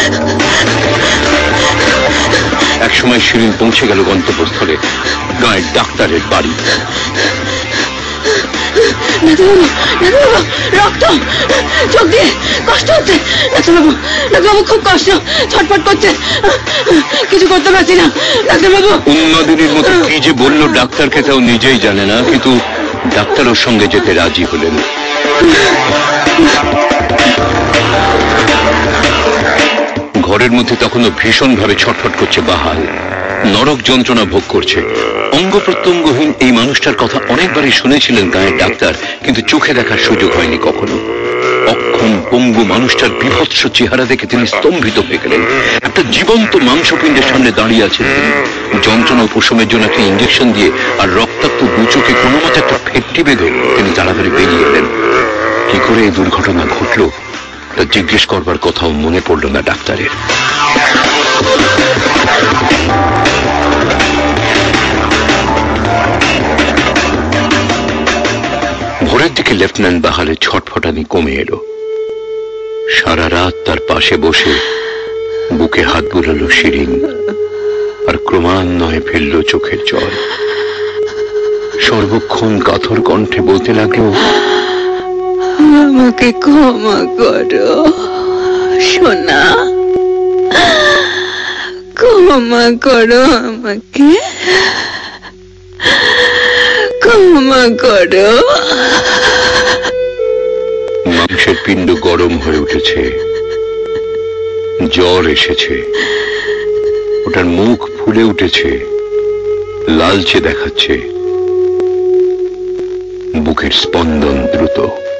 এক সময় শিরিন পৌঁছে গেল গন্তব্যস্থলে, গায়ের ডাক্তারের বাড়ি। রক্ত চোখ দিয়ে কষ্ট হচ্ছে, ডাক্তারবাবু, ডাক্তারবাবু খুব কষ্ট, ছটফট করছে, কিছু করতে পারছি না ডাক্তারবাবু। উন্মাদিনীর মতো কি যে বললো ডাক্তারকে তাও নিজেই জানে না, কিন্তু ডাক্তার ওর সঙ্গে যেতে রাজি হলেন। ঘরের মধ্যে তখনও ভীষণভাবে ছটফট করছে বাহাল, নরক যন্ত্রণা ভোগ করছে। অঙ্গ প্রত্যঙ্গহীন এই মানুষটার কথা অনেকবারই শুনেছিলেন গায়ের ডাক্তার, কিন্তু চোখে দেখার সুযোগ হয়নি কখনো। অক্ষম পঙ্গু মানুষটার বিভৎস চেহারা দেখে তিনি স্তম্ভিত হয়ে গেলেন। একটা জীবন্ত মাংসপিণ্ডের সামনে দাঁড়িয়ে আছেন তিনি। যন্ত্রণা উপশমের জন্য একটা ইঞ্জেকশন দিয়ে আর রক্তাক্ত দু চোখে কোনো মতো একটা ফেটটি বেঁধে তিনি তাড়াতাড়ি বেরিয়ে এলেন। কি করে এই দুর্ঘটনা ঘটল তা জিজ্ঞেস করবার কথাও মনে পড়ল না ডাক্তারের। ভোরের দিকে লেফটেন্যান্ট বাহালের ছটফটানি কমে এলো। সারা রাত তার পাশে বসে বুকে হাত বুলালো শিরিন, আর ক্রমান্বয়ে ফেললো চোখের জল। সর্বক্ষণ কাতর কণ্ঠে বলতে লাগলো, আমাকে ক্ষমা করো সোনা, ক্ষমা করো আমাকে, ক্ষমা করো। মাংসের পিণ্ড গরম হয়ে উঠেছে, জ্বর এসেছে, ওটার মুখ ফুলে উঠেছে, লালচে দেখাচ্ছে, বুকের স্পন্দন দ্রুত।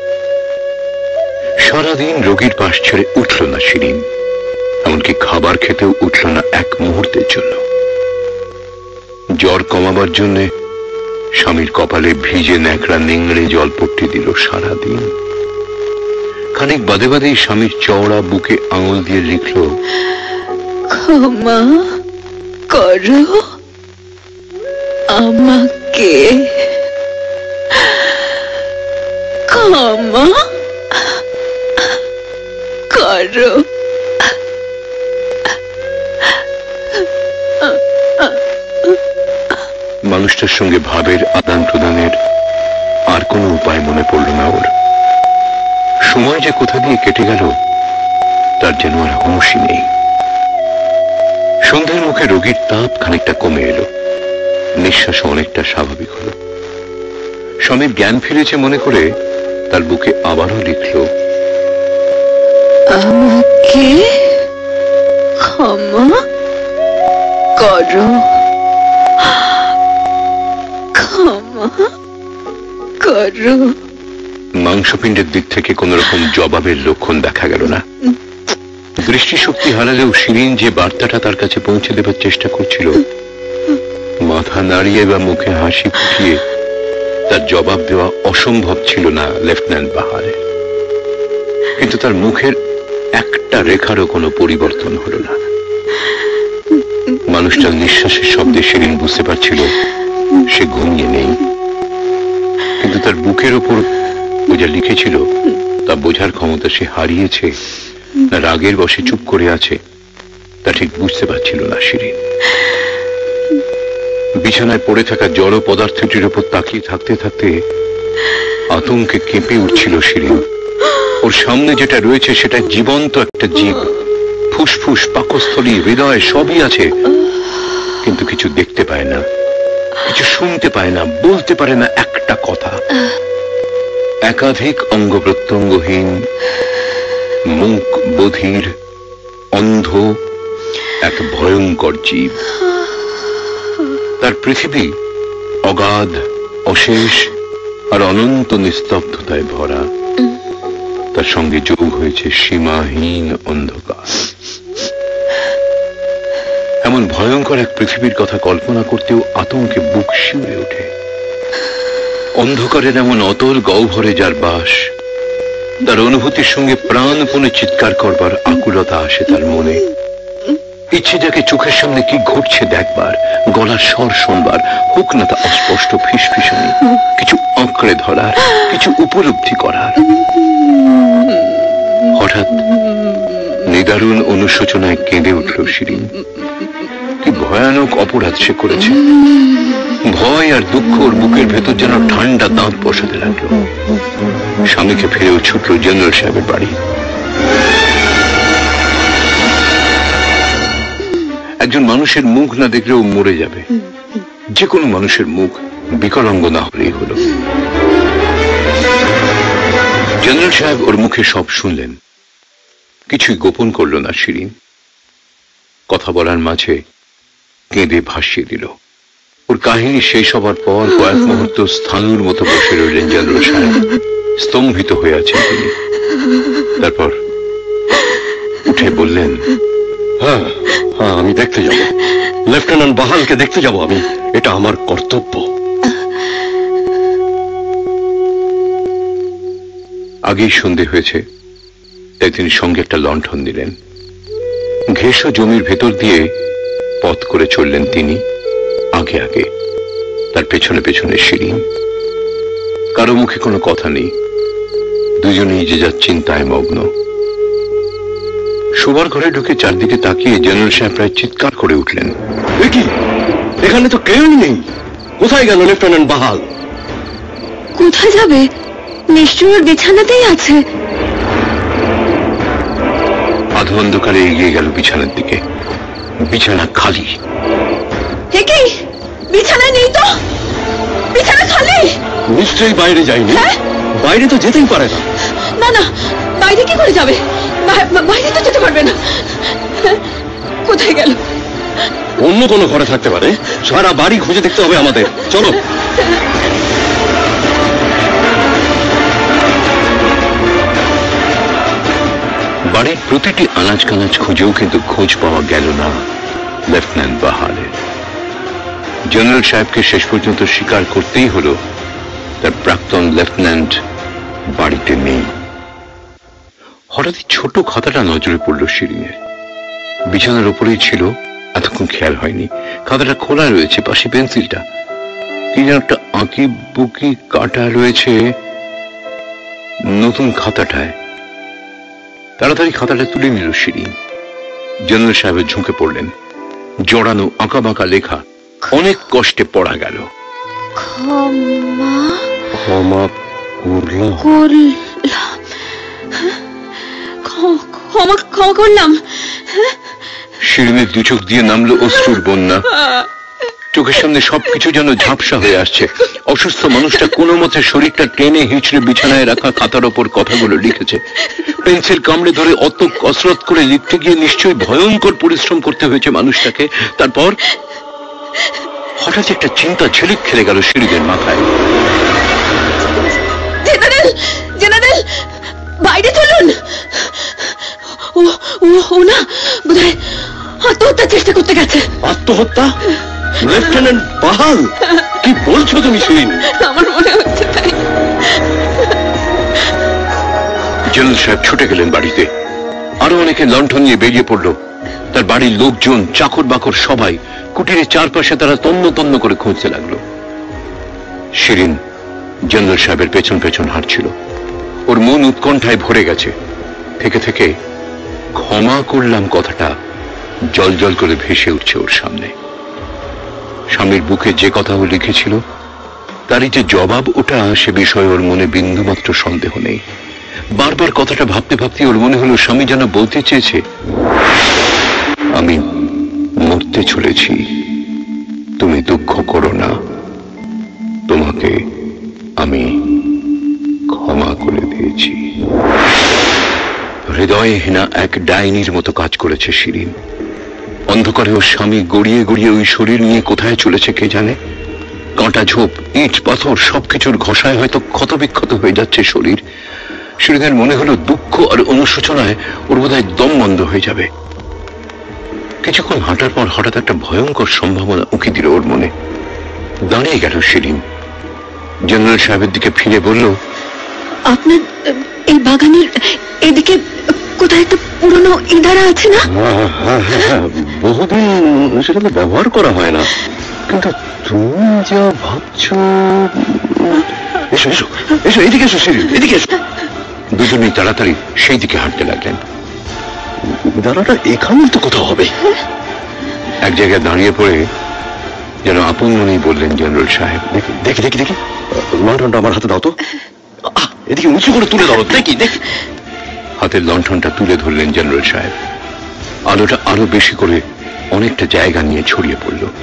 সারাদিন রোগীর পাশ ছেড়ে উঠল না শিরিন, এমনকি খাবার খেতেও উঠল না এক মুহূর্তের জন্য। জ্বর কমাবার জন্য স্বামীর কপালে ভিজে ন্যাকড়া নিংড়ে জলপট্টি দিল সারাদিন। খানিক বাদে বাদেই স্বামীর চওড়া বুকে আঙুল দিয়ে লিখল, ক্ষমা করো আমাকে, ক্ষমা করো। মানুষটার সঙ্গে ভাবের আদান প্রদানের আর কোনো উপায় মনে পড়ল না ওর। সময় যে কোথা দিয়ে কেটে গেল তার যেন আর হুঁশই নেই। সন্ধ্যের মুখে রোগীর তাপ খানিকটা কমে এলো, নিঃশ্বাস অনেকটা স্বাভাবিক হলো। স্বামীর জ্ঞান ফিরেছে মনে করে তার বুকে আবারও লিখল, আমাকে ক্ষমা করো, ক্ষমা করো। মাংসপিণ্ডের দিক থেকে কোন রকম জবাবের লক্ষণ দেখা গেল না। দৃষ্টিশক্তি হারালেও শিরিন যে বার্তাটা তার কাছে পৌঁছে দেবার চেষ্টা করছিল, মাথা নাড়িয়ে বা মুখে হাসি ফুটিয়ে তার জবাব দেওয়া অসম্ভব ছিল না লেফটেন্যান্ট বাহারের। কিন্তু তার মুখের একটা রেখারও কোনো পরিবর্তন হলো না। মানুষটার নিঃশ্বাসের শব্দে শিরিন বুঝতে পারছিল সে ঘুমিয়ে নেই, কিন্তু তার বুকের ওপর ও যা লিখেছিল তা বোঝার ক্ষমতা সে হারিয়েছে না রাগের বশে চুপ করে আছে তা ঠিক বুঝতে পারছিল না শিরিন। বিছানায় পড়ে থাকা জড় পদার্থটির উপর তাকিয়ে থাকতে থাকতে আতঙ্কে কেঁপে উঠছিল শিরিন। ওর সামনে যেটা রয়েছে সেটা জীবন্ত একটা জীব, ফুসফুস, পাকস্থলী, হৃদয় সবই আছে, কিন্তু কিছু দেখতে পায় না, কিছু শুনতে পায় না, বলতে পারে না একটা কথা। একাধিক অঙ্গ প্রত্যঙ্গহীন, মুখ বধির, অন্ধ এক ভয়ঙ্কর জীব। তার পৃথিবী অগাধ, অশেষ আর অনন্ত নিস্তব্ধতায় ভরা। তার সঙ্গে যোগ হয়েছে সীমাহীন অন্ধকার। এমন ভয়ঙ্কর এক পৃথিবীর কথা কল্পনা করতেও আতঙ্কে বুক শিউরে ওঠে। অন্ধকারের এমন অতল গহ্বরে যার বাস, তার অনুভূতির সঙ্গে প্রাণপণে চিৎকার করবার আকুলতা আসে তার মনে। ইচ্ছে যাকে চোখের সামনে কি ঘটছে দেখবার, গলার স্বর শুনবার, হোক না তা অস্পষ্ট ফিসফিসানি, কিছু আঁকড়ে ধরার, কিছু উপলব্ধি করার। হঠাৎ নিদারুণ অনুশোচনায় কেঁদে উঠল শিরিন। কি ভয়ানক অপরাধ সে করেছে! ভয় আর দুঃখ ওর বুকের ভেতর যেন ঠান্ডা দাঁত বসাতে লাগলো। স্বামীকে ফিরেও ছুটল জেনারেল সাহেবের বাড়ি। একজন মানুষের মুখ না দেখলেও মরে যাবে, যে কোনো মানুষের মুখ, বিকলাঙ্গ না হলেই হলো। জেনারেল সাহেব ওর মুখে সব শুনলেন, কিছুই গোপন করল না শিরিন। কথা বলার মাঝে কেঁদে ভাসিয়ে দিল। ওর কাহিনী শেষ হবার পর কয়েক মুহূর্ত স্থাণুর মতো বসে রইলেন জেনারেল সাহেব। স্তম্ভিত হয়ে আছেন তিনি। তারপর উঠে বললেন, হ্যাঁ হ্যাঁ আমি দেখতে যাব, লেফটেন্যান্ট বাহালকে দেখতে যাব আমি, এটা আমার কর্তব্য। আগেই সন্ধে হয়েছে, তাই তিনি সঙ্গে একটা লণ্ঠন দিলেন। ঘেঁষো জমির ভেতর দিয়ে পথ করে চললেন তিনি আগে আগে, তার পেছনে পেছনে শিরিন। কারো মুখে কোনো কথা নেই, দুজনেই যে যার চিন্তায় মগ্ন। শোবার ঘরে ঢুকে চারদিকে তাকিয়ে জেনারেল সাহেব প্রায় চিৎকার করে উঠলেন, কি এখানে তো কেউই নেই, কোথায় গেল লেফটেন্যান্ট বাহাল? কোথায় যাবে? নিশ্চয় ওর বিছানাতেই আছে। আধো অন্ধকারে এগিয়ে গেল বিছানার দিকে। বিছানা খালি। কি বিছানায় নেই তো? বিছানা খালি? নিশ্চয়ই বাইরে যায়নি। বাইরে তো যেতেই পারে না। না না, বাইরে কি করে যাবে? বাইরে তো যেতে পারবে না। কোথায় গেল? অন্য কোনো ঘরে থাকতে পারে, সারা বাড়ি খুঁজে দেখতে হবে আমাদের। চলো। বাড়ির প্রতিটি আনাজ কানাজ খুঁজেও কিন্তু খোঁজ পাওয়া গেল না লেফটেন্যান্ট বাহালের। জেনারেল সাহেবকে শেষ পর্যন্ত স্বীকার করতেই হলো তার প্রাক্তন লেফটেন্যান্ট বাড়িতে নেই। হঠাৎই ছোট খাতাটা নজরে পড়ল শিরিনের। বিছানার উপরেই ছিল, এতক্ষণ খেয়াল হয়নি। খাতাটা খোলা রয়েছে, পাশে পেন্সিলটা। কি যেন একটা আঁকি বুকি কাটা রয়েছে নতুন খাতাটায়। তাড়াতাড়ি খাতাটা তুলে নিল শিরিন। জেনারেল সাহেবের ঝুঁকে পড়লেন। জড়ানো আঁকা বাঁকা লেখা, অনেক কষ্টে পড়া গেল। ক্ষমা ক্ষমা করলাম ক্ষমা ক্ষমা করলাম। শিরিনের দু চোখ দিয়ে নামলো অশ্রুর বন্যা। চোখের সামনে সবকিছু যেন ঝাপসা হয়ে আসছে। অসুস্থ মানুষটা কোনো মতে শরীরটা টেনে হিঁচড়ে বিছানায় রাখা খাতার ওপর কথাগুলো লিখেছে। পেন্সিল কামড়ে ধরে অত কসরত করে লিখতে গিয়ে নিশ্চয়ই ভয়ঙ্কর পরিশ্রম করতে হয়েছে মানুষটাকে। তারপর হঠাৎ একটা চিন্তা ঝিলিক খেলে গেল শিরিনের মাথায়। জেনারেল জেনারেল বাইরে চলুন। ও ও না, বোধহয় আত্মহত্যার চেষ্টা করতে গেছে। আত্মহত্যা? লেফটেন্যান্ট বাহাল, কি বলছো তুমি শিরিন? আমার মনে হচ্ছে তাই। জেনারেল সাহেব ছুটে গেলেন বাড়িতে। আরো অনেকে লণ্ঠন নিয়ে বেরিয়ে পড়ল। তার বাড়ির লোকজন, চাকর বাকর সবাই কুটিরের চারপাশে তারা তন্ন তন্ন করে খুঁজতে লাগলো। শিরিন জেনারেল সাহেবের পেছন পেছন হাঁটছিল। ওর মন উৎকণ্ঠায় ভরে গেছে। থেকে থেকে ক্ষমা করলাম কথাটা জল জল করে ভেসে উঠছে ওর সামনে। স্বামীর বুকে যে কথা ও লিখেছিল তারই যে জবাব ওটা, সে বিষয়ে ওর মনে বিন্দুমাত্র সন্দেহ নেই। বারবার কথাটা ভাবতে ভাবতে ওর মনে হলো স্বামী যেন বলতে চেয়েছে, আমি মরতে চলেছি, তুমি দুঃখ করো না, তোমাকে আমি ক্ষমা করে দিয়েছি। হৃদয়হীনা এক ডাইনির মতো কাজ করেছে শিরিন। অন্ধকারে ওর স্বামী গড়িয়ে গড়িয়ে ওই শরীর নিয়ে কোথায় চলেছে কে জানে। কাঁটা ঝোপ, ইট পাথর সবকিছুর ঘষায় হয়তো ক্ষতবিক্ষত হয়ে যাচ্ছে শরীর। শিরিনের মনে হলো দুঃখ আর অনুশোচনায় ওর বোধহয় দম বন্ধ হয়ে যাবে। কিছুক্ষণ হাঁটার পর হঠাৎ একটা ভয়ঙ্কর সম্ভাবনা উঁকি দিল ওর মনে। দাঁড়িয়ে গেল শিরিন। জেনারেল সাহেবের দিকে ফিরে বলল, আপনার এই বাগানের এদিকে কোথায় একটা পুরনো ইঁদারা আছে না? বহুদিন সেটা তো ব্যবহার করা হয় না, কিন্তু তুমি যা ভাবছো। এসো এসো এসো, এদিকে এসো শিরিন, এদিকে এসো। দুজনেই তাড়াতাড়ি সেই দিকে হাঁটতে লাগলেন। দাঁড়াটা এখানেই তো কোথাও হবে। এক জায়গায় দাঁড়িয়ে পড়ে যেন আপন মনেই বললেন জেনারেল সাহেব, দেখি দেখি দেখি দেখি লণ্ঠনটা আমার হাতে দাও তো। এদিকে উঁচু করে তুলে দাও, দেখি দেখি। হাতের লণ্ঠনটা তুলে ধরলেন জেনারেল সাহেব। আলোটা আরো বেশি করে অনেকটা জায়গা নিয়ে ছড়িয়ে পড়ল।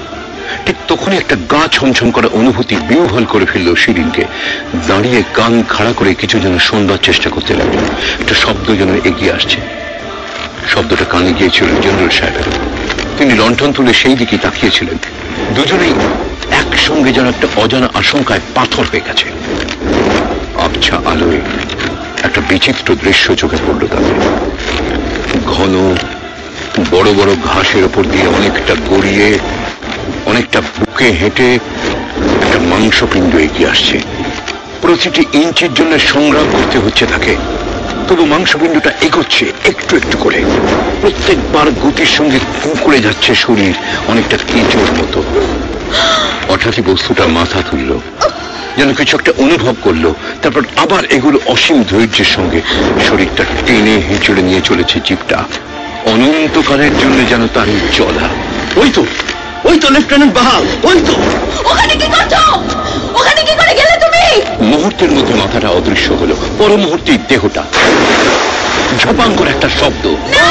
ঠিক তখনই একটা গা ছমছম করা অনুভূতি বিহ্বল করে ফেলল শিরিনকে। দাঁড়িয়ে কান খাড়া করে কিছু যেন শুনবার চেষ্টা করতে লাগলো। একটা শব্দ যেন এগিয়ে আসছে। শব্দটা কানে গিয়েছিল জেনারেল সাহেবের। তিনি লণ্ঠন তুলে সেই দিকে তাকিয়েছিলেন। দুজনেই একসঙ্গে যেন একটা অজানা আশঙ্কায় পাথর হয়ে গেছে। আবছা আলোয় একটা বিচিত্র দৃশ্য চোখে পড়ল তাদের। ঘন বড় বড় ঘাসের ওপর দিয়ে অনেকটা গড়িয়ে অনেকটা বুকে হেঁটে একটা মাংসপিণ্ড এগিয়ে আসছে। প্রতিটি ইঞ্চির জন্য সংগ্রাম করতে হচ্ছে তাকে, তবু মাংসপিণ্ডটা এগোচ্ছে একটু একটু করে। প্রত্যেকবার গতির সঙ্গে কুঁকড়ে যাচ্ছে শরীর, অনেকটা কেঁচোর মতো। হঠাৎই বস্তুটা মাথা তুলল, যেন কিছু একটা অনুভব করলো। তারপর আবার এগুলো অসীম ধৈর্যের সঙ্গে শরীরটা টেনে হেঁচড়ে নিয়ে চলেছে জিপটা। অনন্তকালের জন্য যেন তার চলা। ওই তো ওই তো লেফটেন্যান্ট বাহাল, ওই তো। ওখানে কি করছো? ওখানে কি করে গেলে তুমি? মুহূর্তের মধ্যে মাথাটা অদৃশ্য হলো, পর মুহূর্তেই দেহটা। ঝপাং করে একটা শব্দ।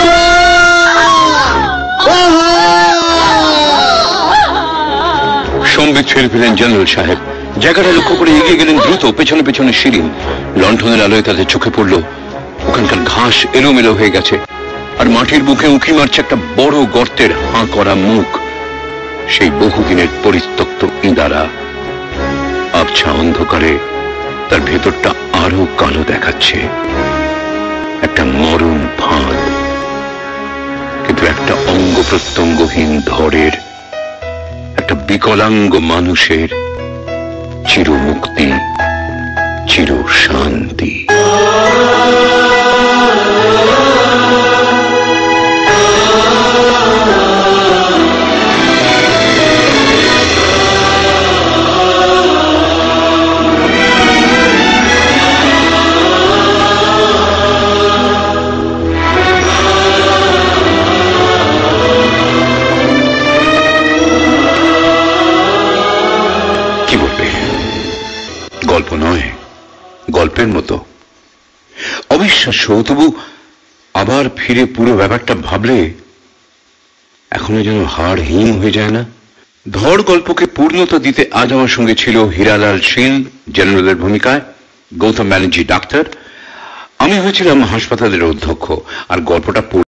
সম্বিত ছেড়ে ফেলেন জেনারেল সাহেব। জায়গাটা লক্ষ্য করে এগিয়ে গেলেন দ্রুত। পেছনে পেছনে শিরিন। লণ্ঠনের আলোয় তাদের চোখে পড়ল ওখানকার ঘাস এলোমেলো হয়ে গেছে, আর মাটির বুকে উঁকি মারছে একটা বড় গর্তের হাঁ করা মুখ। সেই বহুদিনের পরিত্যক্ত ইঁদারা। আবছা অন্ধকারে তার ভেতরটা আরো কালো দেখাচ্ছে। একটা মরণ ফাঁদ, কিন্তু একটা অঙ্গ প্রত্যঙ্গহীন ধরের, একটা বিকলাঙ্গ মানুষের চির মুক্তি, চির শান্তি। গল্প নয়, গল্পের মতো অবিশ্বাস্য। তবু আবার ফিরে পুরো ব্যাপারটা ভাবলে এখনো যেন হাড় হিম হয়ে যায় না। ধর গল্পকে পূর্ণতা দিতে আজ আমার সঙ্গে ছিল হীরালাল সিং জেনারেলের ভূমিকায়, গৌতম ব্যানার্জি ডাক্তার। আমি হয়েছিলাম হাসপাতালের অধ্যক্ষ। আর গল্পটা